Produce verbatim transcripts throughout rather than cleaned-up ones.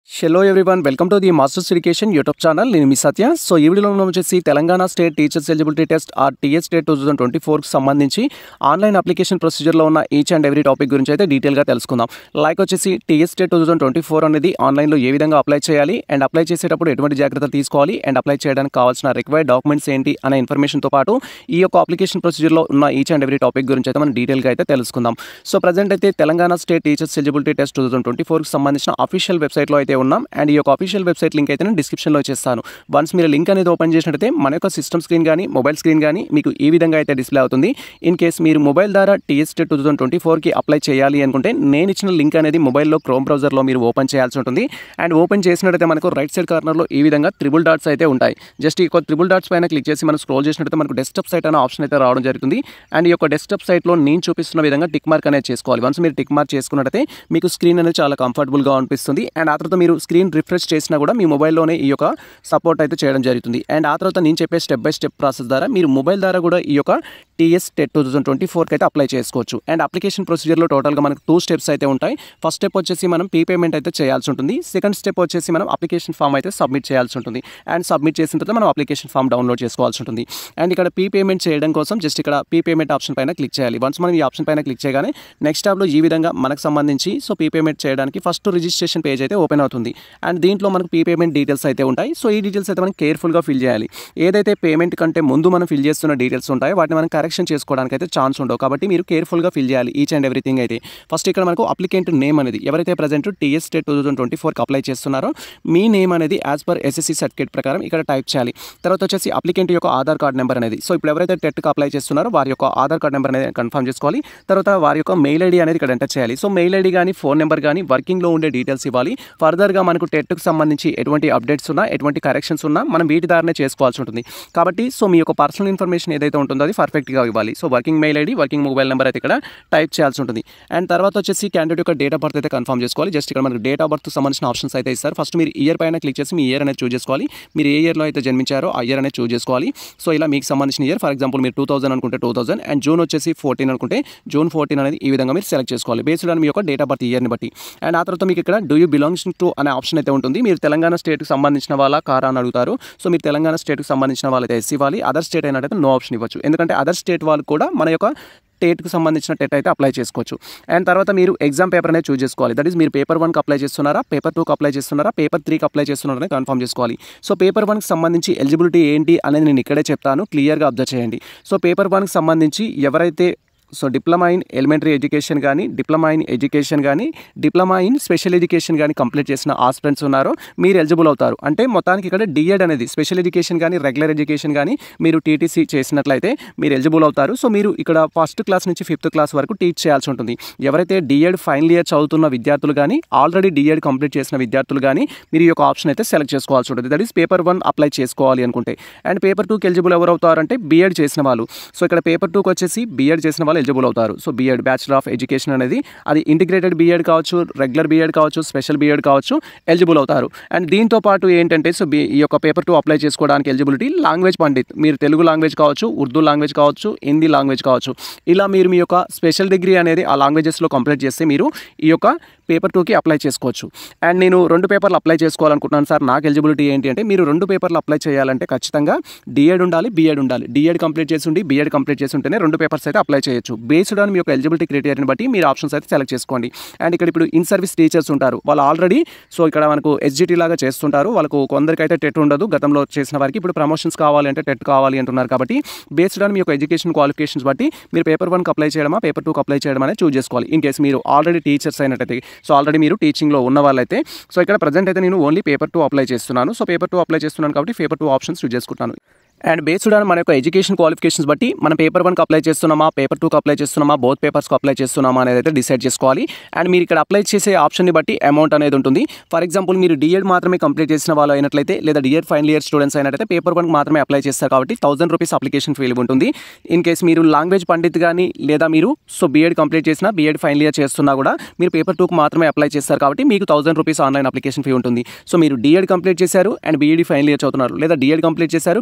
Hello everyone, welcome to the Masters Education YouTube channel. నేను మీ Satya. So ఈ వీడియోలో మనం వచ్చేసి Telangana state teachers eligibility test or TS state two thousand twenty ఫోర్కి సంబంధించి ఆన్లైన్ అప్లికేషన్ ప్రొసీజర్లో ఉన్న ఈచ్ అండ్ ఎవ్రీ టాపిక్ గురించి అయితే డీటెయిల్గా తెలుసుకుందాం. లైక్ వచ్చేసి TS state two thousand twenty four అనేది ఆన్లైన్లో ఏ విధంగా అప్లై చేయాలి అండ్ అప్లై చేసేటప్పుడు ఎటువంటి జాగ్రత్తలు తీసుకోవాలి అండ్ అప్లై చేయడానికి కావాల్సిన రిక్వైర్డ్ డాక్యుమెంట్స్ ఏంటి అనే ఇన్ఫర్మేషన్తో పాటు ఈ యొక్క అప్లికేషన్ ప్రొసీజర్లో ఉన్న ఈచ్ అండ్ ఎవ్రీ టాపిక్ గురించి అయితే మనం డీటెయిల్గా అయితే తెలుసుకుందాం. సో ప్రజెంట్ అయితే Telangana state teachers eligibility test two thousand twenty ఫోర్కి సంబంధించిన అఫీషియల్ వెబ్సైట్లో అయితే ఉన్నాం. అండ్ ఈ యొక్క అఫీషియల్ వెబ్సైట్ లింక్ అయితే నేను డిస్క్రిప్షన్లో చేస్తాను. వన్స్ మీరు లింక్ అనేది ఓపెన్ చేసినట్టయితే మన యొక్క సిస్టమ్ స్క్రీన్ కానీ మొబైల్ స్క్రీన్ కానీ మీకు ఈ విధంగా అయితే డిస్ప్లే అవుతుంది. ఇన్ కేస్ మీరు మొబైల్ ద్వారా టీఎస్ టూ థౌసండ్ ట్వంటీ ఫోర్కి అప్లై చేయాలి అనుకుంటే నేను ఇచ్చిన లింక్ అనేది మొబైల్లో క్రోమ్ బ్రౌజర్లో మీరు ఓపెన్ చేయాల్సి ఉంటుంది. అండ్ ఓపెన్ చేసినట్టయితే మనకు రైట్ సైడ్ కార్నర్లో ఈ విధంగా త్రిబుల్ డాట్స్ అయితే ఉంటాయి. జస్ట్ ఈ యొక్క త్రిబుల్ డాట్స్ పైన క్లిక్ చేసి మనం స్క్రోల్ చేసినట్టయితే మనకు డెస్క్టాప్ సైట్ అనే ఆప్షన్ అయితే రావడం జరుగుతుంది. అండ్ ఈ యొక్క డెస్క్టాప్ సైట్లో నేను చూపిస్తున్న విధంగా టిక్ మార్క్ అనేది చేసుకోవాలి. వన్స్ మీరు టిక్ మార్క్ చేసుకున్నట్టయితే మీకు స్క్రీన్ అనేది చాలా కంఫర్టబుల్గా అనిపిస్తుంది. అండ్ ఆ తర్వాత మీరు స్క్రీన్ రిఫ్రెష్ చేసినా కూడా మీ మొబైల్లోనే ఈ యొక్క సపోర్ట్ అయితే చేయడం జరుగుతుంది. అండ్ ఆ తర్వాత నేను చెప్పే స్టెప్ బై స్టెప్ ప్రాసెస్ ద్వారా మీరు మొబైల్ ద్వారా కూడా ఈ యొక్క TS TET two thousand twenty ఫోర్కి అయితే అప్లై చేసుకోవచ్చు. అండ్ అప్లికేషన్ ప్రొసీజర్లో టోటల్గా మనకు టూ స్టెప్స్ అయితే ఉంటాయి. ఫస్ట్ స్టెప్ వచ్చేసి మనం పీ పేమెంట్ అయితే చేయాల్సి ఉంటుంది. సెకండ్ స్టెప్ వచ్చేసి మనం అప్లికేషన్ ఫామ్ అయితే సబ్మిట్ చేయాల్సి ఉంటుంది. అండ్ సబ్మిట్ చేసిన తర్వాత మనం అప్లికేషన్ ఫామ్ డౌన్లోడ్ చేసుకోవాల్సి ఉంటుంది. అండ్ ఇక్కడ పీ పేమెంట్ చేయడం కోసం జస్ట్ ఇక్కడ పీ పేమెంట్ ఆప్షన్ పైన క్లిక్ చేయాలి. వన్స్ మనం ఈ ఆప్షన్ పైన క్లిక్ చేయగానే నెక్స్ట్ ట్యాబ్లో ఈ విధంగా మనకు సంబంధించి సో పీ పేమెంట్ చేయడానికి ఫస్ట్ రిజిస్ట్రేషన్ పేజ్ అయితే ఓపెన్ అవుతుంది. అండ్ దీంట్లో మనకు పీ పేమెంట్ డీటెయిల్స్ అయితే ఉంటాయి. సో ఈ డీటెయిల్స్ అయితే మనం కేర్ఫుల్గా ఫిల్ చేయాలి. ఏదైతే పేమెంట్ కంటే ముందు మనం ఫిల్ చేస్తున్న డీటెయిల్స్ ఉంటాయో వాటిని మనం కరెక్షన్ చేసుకోవడానికి అయితే ఛాన్స్ ఉండవు. కాబట్టి మీరు కేర్ఫుల్గా ఫిల్ చేయాలి ఈచ్ అండ్ ఎవ్రీథింగ్ అయితే. ఫస్ట్ ఇక్కడ మనకు అప్లికెంట్ నేమ్ అనేది ఎవరైతే present TS TET two thousand twenty ఫోర్కి అప్లై చేస్తున్నారో మీ నేమ్ అనేది యాజ్ పర్ ఎస్ఎస్సీ సర్టిఫికేట్ ప్రకారం ఇక్కడ టైప్ చేయాలి. తర్వాత వచ్చేసి అప్లికెంట్ యొక్క ఆధార్ కార్డ్ నెంబర్ అనేది సో ఇప్పుడు ఎవరైతే టెట్కి అప్లై చేస్తున్నారో వారి యొక్క ఆధార్ కార్డ్ నెంబర్ అనేది కన్ఫర్మ్ చేసుకోవాలి. తర్వాత వారి యొక్క మెయిల్ ఐడి అనేది ఇక్కడ ఎంటర్ చేయాలి. సో మెయిల్ ఐడి కానీ ఫోన్ నెంబర్ కానీ వర్కింగ్లో ఉండే డీటెయిల్స్ ఇవ్వాలి. ఫర్దర్గా మనకు టెట్కి సంబంధించి ఎటువంటి అప్డేట్స్ ఉన్నా ఎటువంటి కరెక్షన్స్ ఉన్నా మనం వీటి ద్వారానే చేసుకోవాల్సి ఉంటుంది. కాబట్టి సో మీ యొక్క పర్సనల్ ఇన్ఫర్మేషన్ ఏదైతే ఉంటుందో అది పర్ఫెక్ట్గా ఇవ్వాలి. So working mail ID working mobile number అయితే ఇక్కడ టైప్ చేయాల్సి ఉంటుంది. అండ్ తర్వాత వచ్చేసి క్యాండిడేట్ యొక్క డేట్ ఆఫ్ బర్త్ అయితే కన్ఫర్మ్ చేసుకోవాలి. జస్ట్ ఇక్కడ మనకు డేట్ ఆఫ్ బర్త్ సంబంధించిన ఆప్షన్స్ అయితే ఇస్తారు. ఫస్ట్ మీరు ఇయర్ పైన క్లిక్ చేసి మీ ఇయర్ అనేది చూస్ చేసుకోవాలి. మీరు ఏ ఇయర్లో అయితే జన్మించారో ఆ ఇయర్ అనేది చూస్ చేసుకోవాలి. సో ఇలా మీకు సంబంధించిన ఇయర్ ఫర్ ఎగ్జాంపుల్ మీరు టూ థౌసండ్ అనుకుంటే టూ థౌసండ్ అండ్ జూన్ వచ్చేసి ఫోర్టీన్ అనుకుంటే జూన్ ఫోర్టీన్ అనేది ఈ విధంగా మీరు సెలెక్ట్ చేసుకోవాలి బేస్డ్ ఆన్ మీ యొక్క డేట్ ఆఫ్ బర్త్ ఇయర్ని బట్టి. అండ్ ఆ తర్వాత మీకు ఇక్కడ డూ యూ బిలాంగ్స్ టు అనే ఆప్షన్ అయితే ఉంటుంది. మీరు తెలంగాణ స్టేట్కి సంబంధించిన వాళ్ళ కారా అని అడుగుతారు. సో మీరు తెలంగాణ స్టేట్కి సంబంధించిన వాళ్ళైతే ఎస్ ఇవ్వాలి. అదర్ స్టేట్ అయినట్టయితే నో ఆప్షన్ ఇవ్వచ్చు. ఎందుకంటే అదర్ స్టేట్ వాళ్ళు కూడా మన యొక్క టెట్కి సంబంధించిన టెట్ అయితే అప్లై చేసుకోవచ్చు. అండ్ తర్వాత మీరు ఎగ్జామ్ పేపర్ అనేది చూస్ చేసుకోవాలి. దట్ ఈస్ మీరు పేపర్ వన్కి అప్లై చేస్తున్నారా, పేపర్ టూకి అప్లై చేస్తున్నారా, పేపర్ త్రీకి అప్లై చేస్తున్నారని కన్ఫర్మ్ చేసుకోవాలి. సో పేపర్ వన్కి సంబంధించి ఎలిజిబిలిటీ ఏంటి అనేది నేను ఇక్కడే చెప్తాను, క్లియర్గా అబ్జర్వ్ చేయండి. సో పేపర్ వన్కి సంబంధించి ఎవరైతే so diploma in elementary education కానీ డిప్లొమా ఇన్ ఎడ్యుకేషన్ కానీ డిప్లొమా ఇన్ స్పెషల్ ఎడ్యుకేషన్ కానీ కంప్లీట్ చేసిన ఆస్పిరెంట్స్ ఉన్నారో మీరు ఎలిజిబుల్ అవుతారు. అంటే మొత్తానికి ఇక్కడ డిఎడ్ అనేది స్పెషల్ ఎడ్యుకేషన్ కానీ రెగ్యులర్ ఎడ్యుకేషన్ కానీ మీరు టీటీసీ చేసినట్లయితే మీరు ఎలిజిబుల్ అవుతారు. సో మీరు ఇక్కడ ఫస్ట్ క్లాస్ నుంచి ఫిఫ్త్ క్లాస్ వరకు టీచ్ చేయాల్సి ఉంటుంది. ఎవరైతే డిఎడ్ ఫైనల్ ఇయర్ చదువుతున్న విద్యార్థులు కానీ ఆల్రెడీ డిఎడ్ కంప్లీట్ చేసిన విద్యార్థులు కానీ మీరు ఈ యొక్క ఆప్షన్ అయితే సెలెక్ట్ చేసుకోవాల్సి ఉంటుంది. That is paper one apply చేసుకోవాలి అనుకుంటే. అండ్ పేపర్ టూకి ఎలిజిబుల్ ఎవరు అవుతారంటే బీఎడ్ చేసిన వాళ్ళు. సో ఇక్కడ పేపర్ టూకి వచ్చేసి బీఎడ్ చేసిన వాళ్ళు ఎలిజిబుల్ అవుతారు. So B Ed bachelor of education అనేది అది ఇంటిగ్రేటెడ్ బీఎడ్ కావచ్చు, రెగ్యులర్ బీఎడ్ కావచ్చు, స్పెషల్ బీఎడ్ కావచ్చు, ఎలిజిబుల్ అవుతారు. అండ్ దీంతో పాటు ఏంటంటే సో ఈ యొక్క పేపర్ టూ అప్లై చేసుకోవడానికి ఎలిజిబిలిటీ లాంగ్వేజ్ పండిత్, మీరు తెలుగు లాంగ్వేజ్ కావచ్చు, ఉర్దూ లాంగ్వేజ్ కావచ్చు, హిందీ లాంగ్వేజ్ కావచ్చు, ఇలా మీరు మీ యొక్క స్పెషల్ డిగ్రీ అనేది ఆ లాంగ్వేజెస్లో కంప్లీట్ చేస్తే మీరు ఈ యొక్క పేపర్ టూకి అప్లై చేసుకోవచ్చు. అండ్ నేను రెండు పేపర్లు అప్లై చేసుకోవాలనుకుంటున్నాను సార్, నాకు ఎలిజిబిలిటీ ఏంటి అంటే మీరు రెండు పేపర్లు అప్లై చేయాలంటే ఖచ్చితంగా డిఎడ్ ఉండాలి, బీఎడ్ ఉండాలి. డిఎడ్ కంప్లీట్ చేసి ఉండి బీఎడ్ కంప్లీట్ చేసి ఉంటేనే రెండు పేపర్స్ అయితే అప్లై చేయొచ్చు. బేస్డ్ ఆన్ మీ యొక్క ఎలిజిబిలిటీ క్రైటీరియాని బట్టి మీరు ఆప్షన్స్ అయితే సెలెక్ట్ చేసుకోండి. అండ్ ఇక్కడ ఇప్పుడు ఇన్ సర్వీస్ టీచర్స్ ఉంటారు, వాళ్ళు ఆల్రెడీ సో ఇక్కడ మనకు ఎస్జిటి లాగా చేస్తుంటారు. వాళ్ళకు కొందరికైతే టెట్ ఉండదు, గతంలో చేసిన వారికి ఇప్పుడు ప్రమోషన్స్ కావాలి అంటే టెట్ కావాలి అంటున్నారు. కాబట్టి బేస్డ్ ఆన్ మీ యొక్క ఎడ్యుకేషన్ క్వాలిఫికేషన్స్ బట్టి మీరు పేపర్ వన్కి అప్లై చేయడమా పేపర్ టూకి అప్లై చేయడం అనేది చూస్ చేసుకోవాలి. ఇన్ కేసు మీరు ఆల్రెడీ టీచర్స్ అయినట్టయితే సో ఆల్రెడీ మీరు టీచింగ్లో ఉన్న వాళ్ళైతే సో ఇక్కడ ప్రజెంట్ అయితే నేను ఓన్లీ పేపర్ టూ అప్లై చేస్తున్నాను. సో పేపర్ టూ అప్లై చేస్తున్నాను కాబట్టి పేపర్ టూ ఆప్షన్స్ చూస్ చేసుకుంటాను. అండ్ బేస్డ్ ఆన్ మన యొక్క ఎడ్యుకేషన్ క్వాలిఫికేషన్స్ బట్టి మనం పేపర్ వన్కి అప్లై చేస్తున్నామా పేపర్ టూకి అప్లై చేస్తున్నామా బోత్ పేపర్స్కి అప్లై చేస్తున్నామా అనేది అయితే డిసైడ్ చేసుకోవాలి. అండ్ మీరు ఇక్కడ అప్లై చేసే ఆప్షన్ని బట్టి అమౌంట్ అనేది ఉంటుంది. ఫర్ ఎగ్జాంపుల్ మీరు డిఎడ్ మాత్రమే కంప్లీట్ చేసిన వాళ్ళు అయినట్లయితే లేదా డిఎడ్ ఫైనల్ ఇయర్ స్టూడెంట్స్ అయినట్లయితే పేపర్ వన్కి మాత్రమే అప్లై చేస్తారు కాబట్టి థౌసండ్ రూపీస్ అప్లికేషన్ ఫీ ఉంటుంది. ఇన్ కేసు మీరు లాంగ్వేజ్ పండిత్ కానీ లేదా మీరు సో బీఎడ్ కంప్లీట్ చేసినా బీఎడ్ ఫైనల్ ఇయర్ చేస్తున్నా కూడా మీరు పేపర్ టూకి మాత్రమే అప్లై చేస్తారు కాబట్టి మీకు thousand rupees online application fee ఉంటుంది. సో మీరు డిఎడ్ కంప్లీట్ చేశారు అండ్ బీఈడి ఫైనల్ ఇయర్ చదువుతున్నారు లేదా డిఎడ్ కంప్లీట్ చేశారు బీఎడ్ కూడా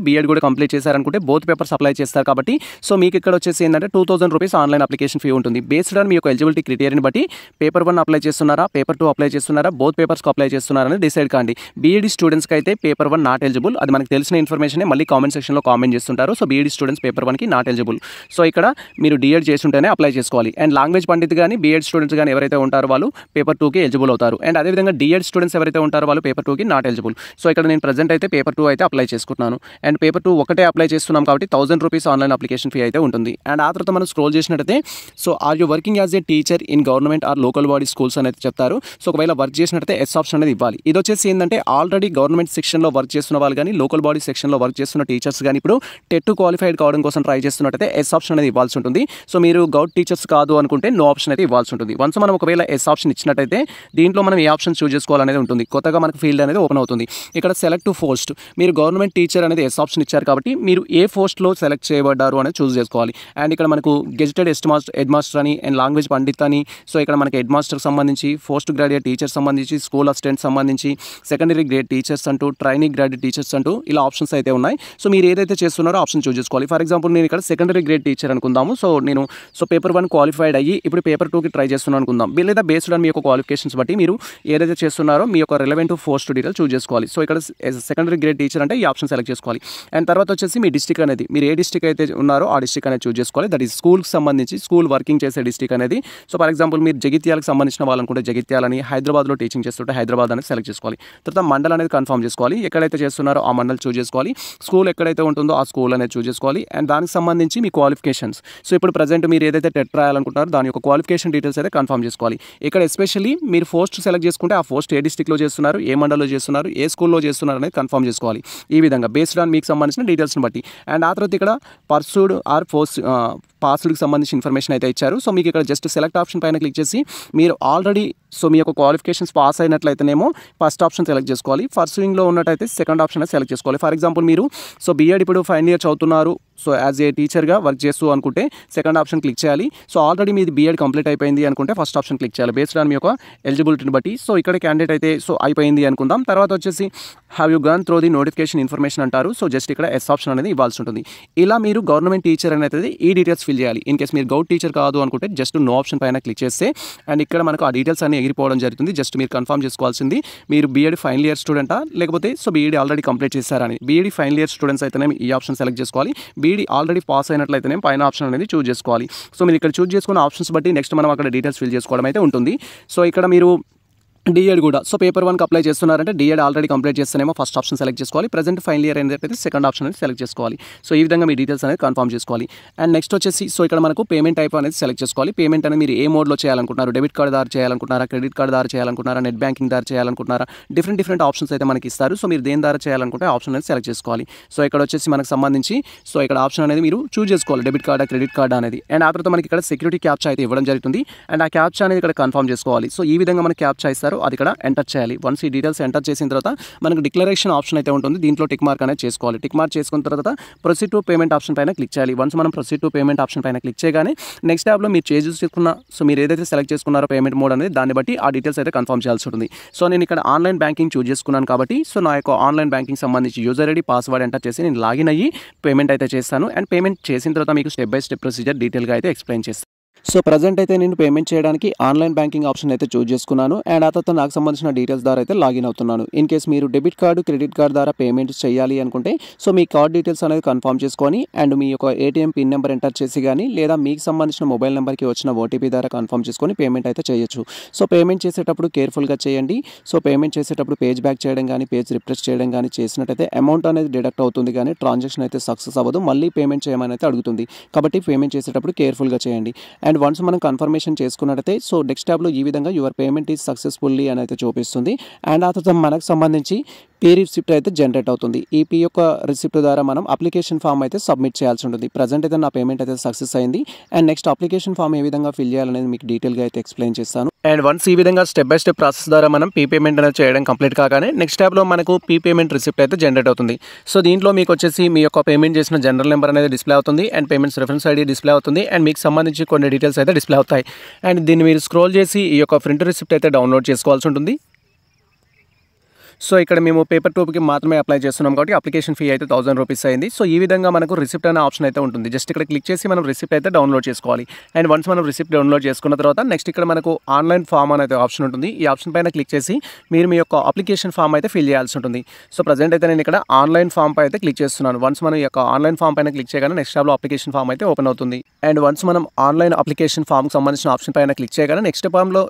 కంప్లీట్ చేశారనుకుంటే బోత్ పేపర్స్ అప్లై చేస్తారు కాబట్టి సో మీకు ఇక్కడ వచ్చేసి ఏంటంటే two thousand rupees online application fee ఉంటుంది. బేస్డ్ ఆన్ మీ యొక్క ఎలిజిబిలిటీ క్రైటీరియాని బట్టి పేపర్ వన్ అప్లై చేస్తున్నారా, పేపర్ టూ అప్లై చేస్తున్నారా, బోత్ పేపర్స్కి అప్లై చేస్తున్నారని డిసైడ్ కాండి. బీఈడీ స్టూడెంట్స్కి అయితే పేపర్ వన్ నాట్ ఎలిజిబుల్, అది మనకు తెలిసిన ఇన్ఫర్మేషన్ మళ్ళీ కామెంట్ సెక్షన్లో కామెంట్ చేస్తుంటారు. సో బీఈడీ స్టూడెంట్స్ పేపర్ వన్కి నాట్ ఎలిజిబుల్. సో ఇక్కడ మీరు డిఎడ్ చేస్తుంటేనే అప్లై చేసుకోవాలి. అండ్ లాంగ్వేజ్ పండిత్ కానీ బీఎడ్ స్టూడెంట్స్ కానీ ఎవరైతే ఉంటారో వాళ్ళు పేపర్ టూకి ఎలిజిబుల్ అవుతారు. అండ్ అదేవిధంగా డిఎడ్ స్టూడెంట్స్ ఎవరైతే ఉంటారో వాళ్ళు పేపర్ టూకి నాట్ ఎలిజిబుల్. సో ఇక్కడ నేను ప్రజెంట్ అయితే పేపర్ టూ అయితే అప్లై చేసుకుంటున్నాను. అండ్ పేపర్ టూ ఒకటే అప్లై చేస్తున్నాం కాబట్టి thousand rupees online application fee అయితే ఉంటుంది. అండ్ ఆ తర్వాత మనం స్క్రోల్ చేసినట్టయితే so are you working as a teacher in government or local body schools అనేది చెప్తారు. సో ఒకవేళ వర్క్ చేసినట్టయితే ఎస్ ఆప్షన్ అనేది ఇవ్వాలి. ఇది వచ్చేసి ఏంటంటే ఆల్రెడీ గవర్నమెంట్ సెక్షన్లో వర్క్ చేస్తున్న వాళ్ళు కానీ లోకల్ బాడీ సెక్షన్లో వర్క్ చేస్తున్న టీచర్స్ కానీ ఇప్పుడు టెట్ క్వాలిఫైడ్ కావడం కోసం ట్రై చేస్తున్నట్టయితే ఎస్ ఆప్షన్ అనేది ఇవ్వాల్సి ఉంటుంది. సో మీరు గౌట్ టీచర్స్ కాదు అనుకుంటే నో ఆప్షన్ అయితే ఇవ్వాల్సి ఉంటుంది. వన్స్ మనం ఒకవేళ ఎస్ ఆప్షన్ ఇచ్చినట్టయితే దీంట్లో మనం ఏ ఆప్షన్ చూస్ చేసుకోవాలనేది ఉంటుంది. కొత్తగా మనకు ఫీల్డ్ అనేది ఓపెన్ అవుతుంది. ఇక్కడ సెలెక్ట్ టు పోస్ట్, మీరు గవర్నమెంట్ టీచర్ అనేది ఎస్ ఆప్షన్ ఇచ్చారు కాబట్టి మీరు ఏ పోస్ట్లో సెలెక్ట్ చేయబడ్డారు అనేది చూస్ చేసుకోవాలి. అండ్ ఇక్కడ మనకు gazetted head master head master అని అండ్ లాంగ్వేజ్ పండిత్ అని సో ఇక్కడ మనకి హెడ్ మాస్టర్కి సంబంధించి, పోస్ట్ గ్రాడ్యుయేట్ టీచర్స్ సంబంధించి, స్కూల్ అసిస్టెంట్ సంబంధించి, సెకండరీ గ్రేడ్ టీచర్స్ అంటూ, ట్రైనింగ్ గ్రాడ్యుయేట్ టీచర్స్ అంటూ ఇలా ఆప్షన్స్ అయితే ఉన్నాయి. సో మీరు ఏదైతే చేస్తున్నారో ఆప్షన్ చూస్ చేసుకోవాలి. ఫర్ ఎగ్జాంపుల్ నేను ఇక్కడ సెకండరీ గ్రేడ్ టీచర్ అనుకుందాము. సో నేను సో పేపర్ వన్ క్వాలిఫైడ్ అయ్యి ఇప్పుడు పేపర్ టూకి ట్రై చేస్తున్నాను అనుకుందాం. లేదా బేస్డ్ ఆన్ మీ యొక్క క్వాలిఫికేషన్స్ బట్టి మీరు ఏదైతే చేస్తున్నారో మీ యొక్క రిలవెంట్ పోస్ట్ డీటెయిల్ చూస్ చేసుకోవాలి. సో ఇక్కడ సెకండరీ గ్రేడ్ టీచర్ అంటే ఈ ఆప్షన్ సెలెక్ట్ చేసుకోవాలి. అండ్ తర్వాత వచ్చేసి మీ డిస్ట్రిక్ట్ అనేది, మీరు ఏ డిస్ట్రిక్ట్ అయితే ఉన్నారో ఆ డిస్ట్రిక్ట్ అనేది చూస్ చేసుకోవాలి. దట్ ఈస్ స్కూల్కి సంబంధించి స్కూల్ వర్కింగ్ చేసే డిస్ట్రిక్ట్ అనేది. సో ఫర్ ఎగ్జాంపుల్ మీరు జగిత్యాలకు సంబంధించిన వాళ్ళనుకుంటే జగిత్యాలని, హైదరాబాద్లో టీచింగ్ చేస్తుంటే హైదరాబాద్ అనేది సెలెక్ట్ చేసుకోవాలి. తర్వాత మండల్ అనేది కన్ఫర్మ్ చేసుకోవాలి. ఎక్కడైతే చేస్తున్నారో ఆ మండల్ చూస్ చేసుకోవాలి. స్కూల్ ఎక్కడైతే ఉంటుందో ఆ స్కూల్ అనేది చూస్ చేసుకోవాలి. అండ్ దానికి సంబంధించి మీ క్వాలిఫికేషన్స్, సో ఇప్పుడు ప్రజెంట్ మీరు ఏదైతే టెట్ రాయాలనుకుంటారో దాని యొక్క క్వాలిఫికేషన్ డీటెయిల్స్ అయితే కన్ఫర్మ్ చేసుకోవాలి. ఇక్కడ ఎస్పెషల్లీ మీరు పోస్ట్ సెలెక్ట్ చేసుకుంటే ఆ పోస్ట్ ఏ డిస్ట్రిక్ట్లో చేస్తున్నారు, ఏ మండల్లో చేస్తున్నారు, ఏ స్కూల్లో చేస్తున్నారు అనేది కన్ఫర్మ్ చేసుకోవాలి. ఈ విధంగా బేస్డ్ ఆన్ మీకు సంబంధించిన డీటెయిల్స్ని బట్టి. అండ్ ఆ తర్వాత ఇక్కడ పర్సూడ్ ఆర్ పోస్ట్ పాస్వర్డ్కి సంబంధించిన ఇన్ఫర్మేషన్ అయితే ఇచ్చారు. సో మీకు ఇక్కడ జస్ట్ సెలెక్ట్ ఆప్షన్ పైన క్లిక్ చేసి మీరు ఆల్రెడీ సో మీ యొక్క క్వాలిఫికేషన్స్ పాస్ అయినట్లయితేనేమో ఫస్ట్ ఆప్షన్ సెలెక్ట్ చేసుకోవాలి. పర్సూయింగ్లో ఉన్నట్టయితే సెకండ్ ఆప్షన్ అయితే సెలెక్ట్ చేసుకోవాలి. ఫర్ ఎగ్జాంపుల్ మీరు సో బీఎడ్ ఇప్పుడు ఫైనల్ ఇయర్ చదువుతున్నారు, సో యాజ్ ఏ టీచర్గా వర్క్ చేస్తూ అనుకుంటే సెకండ్ ఆప్షన్ క్లిక్ చేయాలి. సో ఆల్రెడీ మీది బీఎడ్ కంప్లీట్ అయిపోయింది అనుకుంటే ఫస్ట్ ఆప్షన్ క్లిక్ చేయాలి బేస్డ్ ఆన్ మీ యొక్క ఎలిజిబిలిటీని బట్టి. సో ఇక్కడ క్యాండిడేట్ అయితే సో అయిపోయింది అనుకుందాం. తర్వాత వచ్చేసి have you gone through the notification information అంటారు. సో జస్ట్ ఇక్కడ ఎస్ ఆప్షన్ అనేది ఇవ్వాల్సి ఉంటుంది. ఇలా మీరు గవర్నమెంట్ టీచర్ అనేది ఈ డీటెయిల్స్ ఫిల్ చేయాలి. ఇన్ కేస్ మీరు గౌట్ టీచర్ కాదు అనుకుంటే జస్ట్ నో ఆప్షన్ పైన క్లిక్ చేస్తే అండ్ ఇక్కడ మనకు ఆ డీటెయిల్స్ అన్ని ఎగిరిపోవడం జరుగుతుంది. జస్ట్ మీరు కన్ఫర్మ్ చేసుకోవాల్సింది మీరు బీఎడ్ ఫైనల్ ఇయర్ స్టూడెంటా లేకపోతే సో బీఈడీ ఆల్రెడీ కంప్లీట్ చేశారని. బీఈడీ ఫైనల్ ఇయర్ స్టూడెంట్స్ అయితేనే ఈ ఆప్షన్ సెలెక్ట్ చేసుకోవాలి. బీఈడీ ఆల్రెడీ పాస్ అయినట్లయితేనే పైన ఆప్షన్ అనేది చూస్ చేసుకోవాలి. సో మీరు ఇక్కడ చూస్ చేసుకున్న ఆప్షన్స్ బట్టి నెక్స్ట్ మనం అక్కడ డీటెయిల్స్ ఫిల్ చేసుకోవడం అయితే ఉంటుంది. సో ఇక్కడ మీరు డిఎడ్ కూడా సో పేపర్ వన్కి అప్లై చేస్తున్నారంటే డిఎడ్ ఆల్రెడీ కంప్లీట్ చేస్తేనేమో ఫస్ట్ ఆప్షన్ సెలెక్ట్ చేసుకోవాలి. ప్రజెంట్ ఫైనల్ ఇయర్ అయితే సెకండ్ ఆప్షన్ అనేది సెలెక్ట్ చేసుకోవాలి. సో ఈ విధంగా మీ డీటెయిల్స్ అనేది కన్ఫర్మ్ చేసుకోవాలి. అండ్ నెక్స్ట్ వచ్చేసి సో ఇక్కడ మనకు పేమెంట్ టైప్ అనేది సెలెక్ట్ చేసుకోవాలి. పేమెంట్ అనేది మీరు ఏ మోడ్లో చేయాలనుకుంటున్నారు, డెబిట్ కార్డ్ దారి చేయాలనుకుంటున్నారా, క్రెడిట్ కార్డ్ దారి చేయాలనుకుంటున్నారా, నెట్ బ్యాంకింగ్ దారి చేయాలనుకుంటున్నారా, డిఫరెంట్ డిఫరెంట్ ఆప్షన్స్ అయితే మనకి ఇస్తారు. సో మీరు దేని ద్వారా చేయాలనుకుంటే ఆప్షన్ అనేది సెలెక్ట్ చేసుకోవాలి. సో ఇక్కడ వచ్చేసి మనకు సంబంధించి సో ఇక్కడ ఆప్షన్ అనేది మీరు చూస్ చేసుకోవాలి, డెబిట్ కార్డా క్రెడిట్ కార్డ్ అనేది. అండ్ ఆ తర్వాత మనకి ఇక్కడ సెక్యూరిటీ క్యాప్చా అయితే ఇవ్వడం జరుగుతుంది. అండ్ ఆ క్యాప్చా అనేది ఇక్కడ కన్ఫర్మ్ చేసుకోవాలి. సో ఈ విధంగా మనకి క్యాప్చా ఇస్తారు, అది ఇక్కడ ఎంటర్ చేయాలి. వన్స్ ఈ డీటెయిల్స్ ఎంటర్ చేసిన తర్వాత మనకు డిక్లరేషన్ ఆప్షన్ అయితే ఉంటుంది. దీంట్లో టిక్ మార్క్ అనేది చేసుకోవాలి. టిక్ మార్క్ చేసుకున్న తర్వాత ప్రొసీడ్ టు పేమెంట్ ఆప్షన్ పైన క్లిక్ చేయాలి. వన్స్ మనం ప్రొసీడ్ టు పేమెంట్ ఆప్షన్ పైన క్లిక్ చేయగానే నెక్స్ట్ ట్యాబ్లో మీరు చేంజ్ చేసుకున్న సో మీరు ఏదైతే సెలెక్ట్ చేసుకున్నారో పేమెంట్ మోడ్ అనేది దాన్ని బట్టి ఆ డీటెయిల్స్ అయితే కన్ఫర్మ్ చేయాల్సి ఉంటుంది. సో నేను ఇక్కడ ఆన్లైన్ బ్యాంకింగ్ చూస్ చేసుకున్నాను కాబట్టి సో నా యొక్క ఆన్లైన్ బ్యాంకింగ్ సంబంధించి యూజర్ ఐడి పాస్వర్డ్ ఎంటర్ చేసి నేను లాగిన్ అయ్యి పేమెంట్ అయితే చేస్తాను. అండ్ పేమెంట్ చేసిన తర్వాత మీకు స్టెప్ బై స్టెప్ ప్రొసీజర్ డీటెయిల్గా అయితే ఎక్స్ప్లెయిన్ చేస్తాను. సో ప్రజెంట్ అయితే నేను పేమెంట్ చేయడానికి ఆన్లైన్ బ్యాంకింగ్ ఆప్షన్ అయితే చూస్ చేసుకున్నాను. అండ్ ఆ తర్వాత నాకు సంబంధించిన డీటెయిల్స్ ద్వారా అయితే లాగిన్ అవుతున్నాను. ఇన్ కేస్ మీరు డెబిట్ కార్డు క్రెడిట్ కార్డ్ ద్వారా పేమెంట్ చేయాలి అనుకుంటే సో మీ కార్డ్ డీటెయిల్స్ అనేది కన్ఫర్మ్ చేసుకొని అండ్ మీ యొక్క ఏటీఎం పిన్ నెంబర్ ఎంటర్ చేసి కానీ లేదా మీకు సంబంధించిన మొబైల్ నెంబర్కి వచ్చిన ఓటీపీ ద్వారా కన్ఫర్మ్ చేసుకొని పేమెంట్ అయితే చేయొచ్చు. సో పేమెంట్ చేసేటప్పుడు కేర్ఫుల్గా చేయండి. సో పేమెంట్ చేసేటప్పుడు పేజ్ బ్యాక్ చేయడం కానీ పేజ్ రిఫ్రెష్ చేయడం కానీ చేసినట్టయితే అమౌంట్ అనేది డిడక్ట్ అవుతుంది కానీ ట్రాన్సాక్షన్ అయితే సక్సెస్ అవ్వదు, మళ్ళీ పేమెంట్ చేయమని అయితే అడుగుతుంది. కాబట్టి పేమెంట్ చేసేటప్పుడు కేర్ఫుల్గా చేయండి. అండ్ వన్స్ మనం కన్ఫర్మేషన్ చేసుకున్నట్టయితే సో నెక్స్ట్ ట్యాబ్లో ఈ విధంగా యువర్ పేమెంట్ ఈజ్ సక్సెస్ఫుల్లీ అని అయితే చూపిస్తుంది. అండ్ ఆ తర్వాత మనకు సంబంధించి పీ రిసిప్ట్ అయితే జనరేట్ అవుతుంది. ఈ పీ యొక్క రిసిప్ట్ ద్వారా మనం అప్లికేషన్ ఫామ్ అయితే సబ్మిట్ చేయాల్సి ఉంటుంది. ప్రజెంట్ అయితే నా పేమెంట్ అయితే సక్సెస్ అయింది. అండ్ నెక్స్ట్ అప్లికేషన్ ఫామ్ ఏ విధంగా ఫిల్ చేయాలనేది మీకు డీటెయిల్గా అయితే ఎక్స్ప్లెయిన్ చేస్తాను. అండ్ వన్స్ ఈ విధంగా స్టెప్ బై స్టెప్ ప్రాసెస్ ద్వారా మనం పీ పేమెంట్ అనేది చేయడం కంప్లీట్ కాగానే నెక్స్ట్ ట్యాబ్లో మనకు పీ పేమెంట్ రిసిప్ట్ అయితే జనరేట్ అవుతుంది. సో దీంట్లో మీకు వచ్చేసి మీ యొక్క పేమెంట్ చేసిన జనరల్ నెంబర్ అనేది డిస్ప్లే అవుతుంది. And payments reference ID display అవుతుంది. అండ్ మీకు సంబంధించి కొన్ని డీటెయిల్స్ అయితే డిస్ప్లే అవుతాయి. అండ్ దీన్ని మీరు స్క్రోల్ చేసి ఈ యొక్క ప్రింట్ రిసిప్ట్ అయితే డౌన్లోడ్ చేసుకోవాల్సి ఉంటుంది. సో ఇక్కడ మేము పేపర్ టూకి మాత్రమే అప్లై చేస్తున్నాం కాబట్టి అప్లికేషన్ ఫీ అయితే థౌసండ్ రూపీస్ అయింది. సో ఈ విధంగా మనకు రిసిప్ట్ అనే ఆప్షన్ అయితే ఉంటుంది. జస్ట్ ఇక్కడ క్లిక్ చేసి మనం రిసిప్ట్ అయితే డౌన్లోడ్ చేసుకోవాలి. అండ్ వన్స్ మనం రిసిప్ట్ డౌన్లోడ్ చేసుకున్న తర్వాత నెక్స్ట్ ఇక్కడ మనకు ఆన్లైన్ ఫామ్ అనేది ఆప్షన్ ఉంటుంది. ఈ ఆప్షన్ పైన క్లిక్ చేసి మీరు మీ యొక్క అప్లికేషన్ ఫామ్ అయితే ఫిల్ చేయాల్సి ఉంటుంది. సో ప్రజెంట్ అయితే నేను ఇక్కడ ఆన్లైన్ ఫామ్ పై అయితే క్లిక్ చేస్తున్నాను. వన్స్ మనం ఈ యొక్క ఆన్లైన్ ఫామ్ పైన క్లిక్ చేయగానే నెక్స్ట్ టాబ్లో అప్లికేషన్ ఫామ్ అయితే ఓపెన్ అవుతుంది. అండ్ వన్స్ మనం ఆన్లైన్ అప్లికేషన్ ఫామ్కి సంబంధించిన ఆప్షన్ పైన క్లిక్ చేయగానే నెక్స్ట్ ఫామ్లో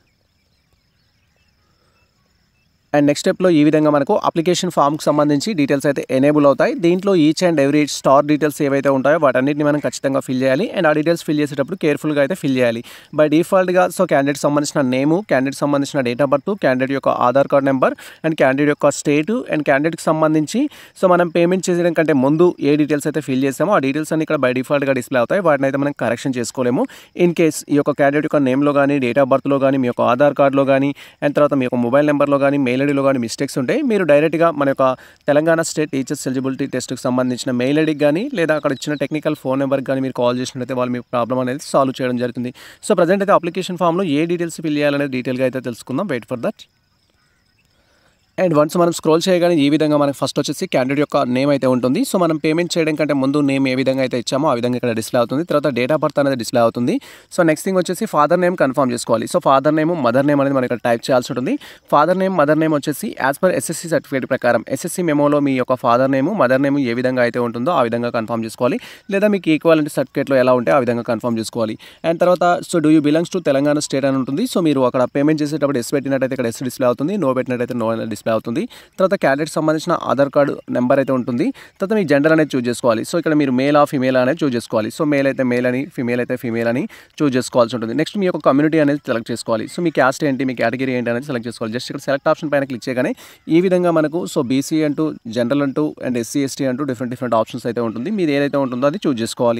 అండ్ నెక్స్ట్ స్టెప్లో ఈ విధంగా మనకు అప్లికేషన్ ఫామ్కి సంబంధించి డీటెయిల్స్ అయితే ఎనేబుల్ అవుతాయి. దీంట్లో each and every star details ఏవైతే ఉంటాయో వాటన్నిటిని మనం ఖచ్చితంగా ఫిల్ చేయాలి. అండ్ ఆ డీటెయిల్స్ ఫిల్ చేసేటప్పుడు కేర్ఫుల్గా అయితే ఫిల్ చేయాలి. బై డిఫాల్ట్గా సో క్యాండిడేట్ సంబంధించిన నేము, క్యాండిడేట్ సంబంధించిన డేట్ ఆఫ్ బర్త్, క్యాండిడేట్ యొక్క Aadhaar card number and candidate యొక్క స్టేటు అండ్ క్యాండిడేట్కి సంబంధించి సో మనం పేమెంట్ చేసేయడం కంటే ముందు ఏ డీటెయిల్స్ అయితే ఫిల్ చేసామో ఆ డీటెయిల్స్ అన్ని ఇక్కడ బై డిఫాల్ట్గా డిస్ప్లే అవుతాయి. వాటిని అయితే మనం కరెక్షన్ చేసుకోలేము. ఇన్ కేస్ ఈ యొక్క క్యాండిడేట్ యొక్క నేమ్లో కానీ, డేట్ ఆఫ్ బర్త్లో కానీ, మీ యొక్క ఆధార్ కార్డులో కానీ అండ్ తర్వాత మీ యొక్క మొబైల్ నెంబర్లో కానీ, మెయిల్ ఐడీలో కానీ మిస్టేక్స్ ఉంటే మీరు డైరెక్ట్గా మన యొక్క తెలంగాణ స్టేట్ టీచర్స్ ఎలిజిబిలిటీ టెస్ట్కి సంబంధించిన మెయిల్ ఐడీకి కానీ లేదా అక్కడ ఇచ్చిన టెక్నికల్ ఫోన్ నెంబర్కి కానీ మీరు కాల్ చేసినట్లయితే వాళ్ళు మీ ప్రాబ్లం అనేది సాల్వ్ చేయడం జరుగుతుంది. సో ప్రజెంట్ అయితే అప్లికేషన్ ఫామ్లో ఏ డీటెయిల్స్ ఫిల్ చేయాలనేది డీటెయిల్గా అయితే తెలుసుకుందాం. Wait for that. And once మనం స్క్రోల్ చేయగానే ఈ విధంగా మనకు ఫస్ట్ వచ్చేసి క్యాండిడేట్ యొక్క నేమ్ అయితే ఉంటుంది. సో మనం పేమెంట్ చేయడం కంటే ముందు నేమ్ ఏ విధంగా అయితే ఇచ్చామో ఆ విధంగా ఇక్కడ డిస్ప్లే అవుతుంది. తర్వాత డేట్ ఆఫ్ బర్త్ అనేది డిస్ప్లే అవుతుంది. సో నెక్స్ట్ థింగ్ వచ్చేసి ఫాదర్ నేమ్ కన్ఫర్మ్ చేసుకోవాలి. So father name, mother name అనేది మనం ఇక్కడ టైప్ చేయాల్సి ఉంటుంది. ఫాదర్ నేమ్, మదర్ నేమ్ వచ్చేసి యాజ్ పర్ ఎస్ఎస్సీ సర్టిఫికేట్ ప్రకారం ఎస్ఎస్సీ మెమోలో మీ యొక్క ఫాదర్ నేమ్, మదర్ నేమ్ ఏ విధంగా అయితే ఉంటుందో ఆ విధంగా కన్ఫర్మ్ చేసుకోవాలి. లేదా మీకు ఈక్వాలిటీ సర్టిఫికేట్లో ఎలా ఉంటే ఆ విధంగా కన్ఫర్మ్ చేసుకోవాలి. అండ్ తర్వాత so do you belongs to Telangana state అని ఉంటుంది. సో మీరు అక్కడ పేమెంట్ చేసేటప్పుడు ఎస్ పెట్టినట్టయితే ఇక్కడ ఎస్ డిస్ప్లే అవుతుంది, నో పెట్టినట్టయితే నో డిస్ప్లే అవుతుంది. తర్వాత క్యాండిడేట్ సంబంధించిన ఆధార్ కార్డు నెంబర్ అయితే ఉంటుంది. తర్వాత మీ జెండర్ అనేది చూస్ చేసుకోవాలి. సో ఇక్కడ మీరు మేల్ ఆ ఫీమేల్ అనేది చూస్ చేసుకోవాలి. సో మేల్ అయితే మేల్ అని, ఫీమేల్ అయితే ఫీమేల్ అని చూస్ చేసుకోవాల్సి ఉంటుంది. నెక్స్ట్ మీ యొక్క కమ్యూనిటీ అనేది సెలెక్ట్ చేసుకోవాలి. సో మీ క్యాస్ట్ ఏంటి, మీ కేటగిరీ ఏంటి అనేది సెలెక్ట్ చేసుకోవాలి. జస్ట్ ఇక్కడ సెలెక్ట్ ఆప్షన్ పైన క్లిక్ చేయగానే ఈ విధంగా మనకు సో బీసీ అంటూ, జనరల్ అంటూ అండ్ ఎస్సీ ఎస్టీ అంటూ డిఫరెంట్ డిఫరెంట్ ఆప్షన్స్ అయితే ఉంటుంది. మీరు ఏదైతే ఉంటుందో అది చూస్ చేసుకోవాలి.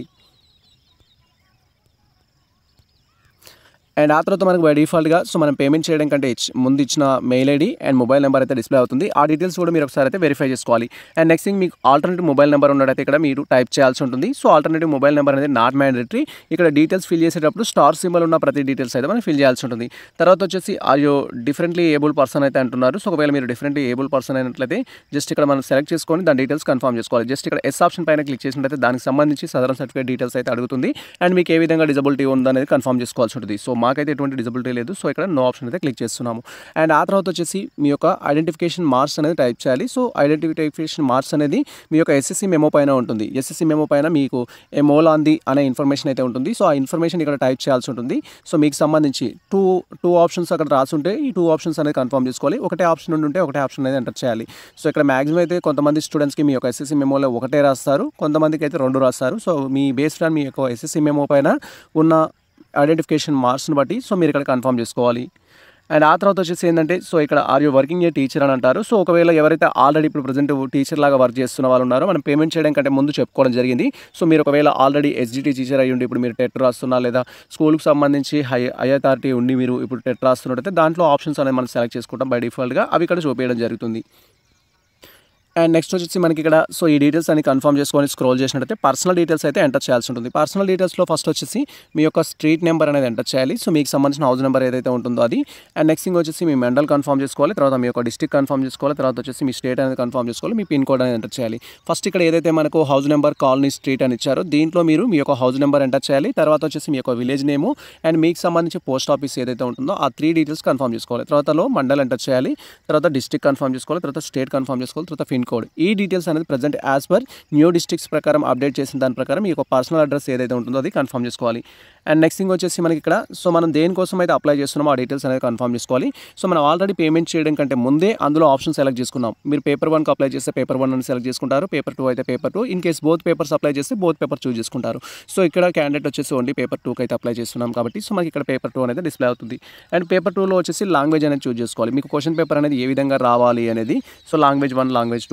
అండ్ ఆ తర్వాత మనకు బై డిఫాల్ట్గా సో మనం పేమెంట్ చేయడం కంటే ముందు ఇచ్చిన mail ID and mobile number అయితే డిస్ప్లే అవుతుంది. ఆ డీటెయిల్స్ కూడా మీరు ఒకసారి అయితే వెరిఫై చేసుకోవాలి. అండ్ నెక్స్ట్ థింగ్ మీకు ఆల్టర్నేటివ్ మొబైల్ నెంబర్ ఉన్నట్టయితే ఇక్కడ మీరు టైప్ చేయాల్సి ఉంటుంది. సో ఆల్టర్నేటివ్ మొబైల్ నెంబర్ అనేది నాట్ మ్యాండేటరీ. ఇక్కడ డీటెయిల్స్ ఫిల్ చేసేటప్పుడు స్టార్ సింబల్ ఉన్న ప్రతి డీటెయిల్స్ అయితే మనం ఫిల్ చేయాల్సి ఉంటుంది. తర్వాత వచ్చేసి are you differently able person అయితే అంటున్నారు. సో ఒకవేళ మీరు డిఫరెంట్లీ ఏబుల్ పర్సన్ అయినట్లయితే జస్ట్ ఇక్కడ మనం సెలెక్ట్ చేసుకొని దాని డీటెయిల్స్ కన్ఫర్మ్ చేసుకోవాలి. జస్ట్ ఇక్కడ ఎస్ ఆప్షన్ పైన క్లిక్ చేసినట్లయితే దానికి సంబంధించి సదరన్ సర్టిఫికేట్ డీటెయిల్స్ అయితే అడుగుతుంది. అండ్ మీకు ఏ విధంగా డిజబిలిటీ ఉందనేది కన్ఫర్మ్ చేసుకోవాల్సి ఉంటుంది. సో మాకైతే ఎటువంటి డిజబిలిటీ లేదు. సో ఇక్కడ నో ఆప్షన్ అయితే క్లిక్ చేస్తున్నాము. అండ్ ఆ తర్వాత వచ్చేసి మీ యొక్క ఐడెంటిఫికేషన్ మార్క్స్ అనేది టైప్ చేయాలి. సో ఐడెంటిఫికేషన్ మార్క్స్ అనేది మీ యొక్క ఎస్ఎస్సీ మెమో పైన ఉంటుంది. ఎస్ఎస్సీ మెమో పైన మీకు ఏ మోలాంది అనే ఇన్ఫర్మేషన్ అయితే ఉంటుంది. సో ఆ ఇన్ఫర్మేషన్ ఇక్కడ టైప్ చేయాల్సి ఉంటుంది. సో మీకు సంబంధించి టూ టూ ఆప్షన్స్ అక్కడ రాసి ఉంటే ఈ టూ ఆప్షన్స్ అనేది కన్ఫర్మ్ చేసుకోవాలి. ఒకటే ఆప్షన్ ఉంటే ఒకటే ఆప్షన్ అనేది ఎంటర్ చేయాలి. సో ఇక్కడ మ్యాక్సిమం అయితే కొంతమంది స్టూడెంట్స్కి మీ యొక్క ఎస్ఎస్సీ మెమోలో ఒకటే రాస్తారు, కొంతమందికి అయితే రెండు రాస్తారు. సో మీ బేస్డ్ ఆన్ మీ యొక్క ఎస్ఎస్సీ మెమో పైన ఉన్న ఐడెంటిఫికేషన్ మార్క్స్ని బట్టి సో మీరు ఇక్కడ కన్ఫర్మ్ చేసుకోవాలి. అండ్ ఆ తర్వాత వచ్చేసి ఏంటంటే సో ఇక్కడ are you working a teacher అని అంటారు. సో ఒకవేళ ఎవరైతే ఆల్రెడీ ఇప్పుడు ప్రజెంట్ టీచర్ లాగా వర్క్ చేస్తున్న వాళ్ళు ఉన్నారో మనం పేమెంట్ చేయడం కంటే ముందు చెప్పుకోవడం జరిగింది. సో మీరు ఒకవేళ ఆల్రెడీ ఎస్జిటి టీచర్ అయ్యి ఉండి ఇప్పుడు మీరు టెట్ రాస్తున్నా లేదా స్కూల్కి సంబంధించి హై హై అథారిటీ ఉండి మీరు ఇప్పుడు టెట్ రాస్తున్నట్టయితే దాంట్లో ఆప్షన్స్ అనేది మనం సెలెక్ట్ చేసుకుంటాం బై డిఫాల్ట్గా. అవి ఇక్కడ చూపించడం జరుగుతుంది. అండ్ నెక్స్ట్ వచ్చేసి మనకి ఇక్కడ సో ఈ డీటెయిల్స్ అని కన్ఫర్మ్ చేసుకొని స్క్రోల్ చేసినట్టయితే పర్సనల్ డీటెయిల్స్ అయితే ఎంటర్ చేయాల్సి ఉంటుంది. పర్సనల్ డీటెయిల్స్లో ఫస్ట్ వచ్చేసి మీ యొక్క స్ట్రీట్ నెంబర్ అనేది ఎంటర్ చేయాలి. సో మీకు సంబంధించిన హౌస్ నెంబర్ ఏదైతే ఉంటుందో అది. అండ్ నెక్స్ట్ థింగ్ వచ్చేసి మీ మండల్ కన్ఫర్మ్ చేసుకోవాలి. తర్వాత మీ యొక్క డిస్ట్రిక్ట్ కన్ఫర్మ్ చేసుకోవాలి. తర్వాత వచ్చేసి మీ స్టేట్ అనేది కన్ఫర్మ్ చేసుకోవాలి. మీ పిన్ కోడ్ అనేది ఎంటర్ చేయాలి. ఫస్ట్ ఇక్కడ ఏదైతే మనకు హౌస్ నెంబర్, కాలనీ, స్ట్రీట్ అని ఇచ్చారో దీంట్లో మీరు మీ యొక్క హౌస్ నెంబర్ ఎంటర్ చేయాలి. తర్వాత వచ్చేసి మీ యొక్క విలేజ్ నేము అండ్ మీకు సంబంధించి పోస్ట్ ఆఫీస్ ఏదైతే ఉంటుందో ఆ త్రీ డీటెయిల్స్ కన్ఫర్మ్ చేసుకోవాలి. తర్వాతలో మండల్ ఎంటర్ చేయాలి. తర్వాత డిస్ట్రిక్ట్ కన్ఫర్మ్ చేసుకోవాలి. తర్వాత స్టేట్ కన్ఫర్మ్ చేసుకోవాలి. తర్వాత పిన్ కోడ్. ఈ డీటెయిల్స్ అనేది present as per new districts ప్రకారం అప్డేట్ చేసిన దాని ప్రకారం మీ యొక్క పర్సనల్ అడ్రస్ ఏదైతే ఉంటుందో అది కన్ఫర్మ్ చేసుకోవాలి. అండ్ నెక్స్ట్ థింగ్ వచ్చేసి మనకి ఇక్కడ సో మనం దేనికోసం అయితే అప్లై చేస్తున్నామో ఆ డీటెయిల్స్ అనేది కన్ఫర్మ్ చేసుకోవాలి. సో మనం ఆల్రెడీ పేమెంట్ చేయడం కంటే ముందే అందులో ఆప్షన్ సెలెక్ట్ చేసుకున్నాం. మీరు పేపర్ వన్కి అప్లై చేస్తే పేపర్ వన్ అని సెలెక్ట్ చేసుకుంటారు, పేపర్ టూ అయితే paper two. In case both papers apply చేస్తే బోత్ పేపర్ చూస్ చేసుకుంటారు. సో ఇక్కడ క్యాండిడేట్ వచ్చేసి ఓన్లీ పేపర్ టూకి అయితే అప్లై చేస్తున్నాం కాబట్టి సో మనకి ఇక్కడ పేపర్ టూ అనేది డిస్ప్లే అవుతుంది. అండ్ పేపర్ టూలో వచ్చేసి లాంగ్వేజ్ అనేది చూస్ చేసుకోవాలి. మీకు క్వశ్చన్ పేపర్ అనేది ఏ విధంగా రావాలి అనేది. So language one, language two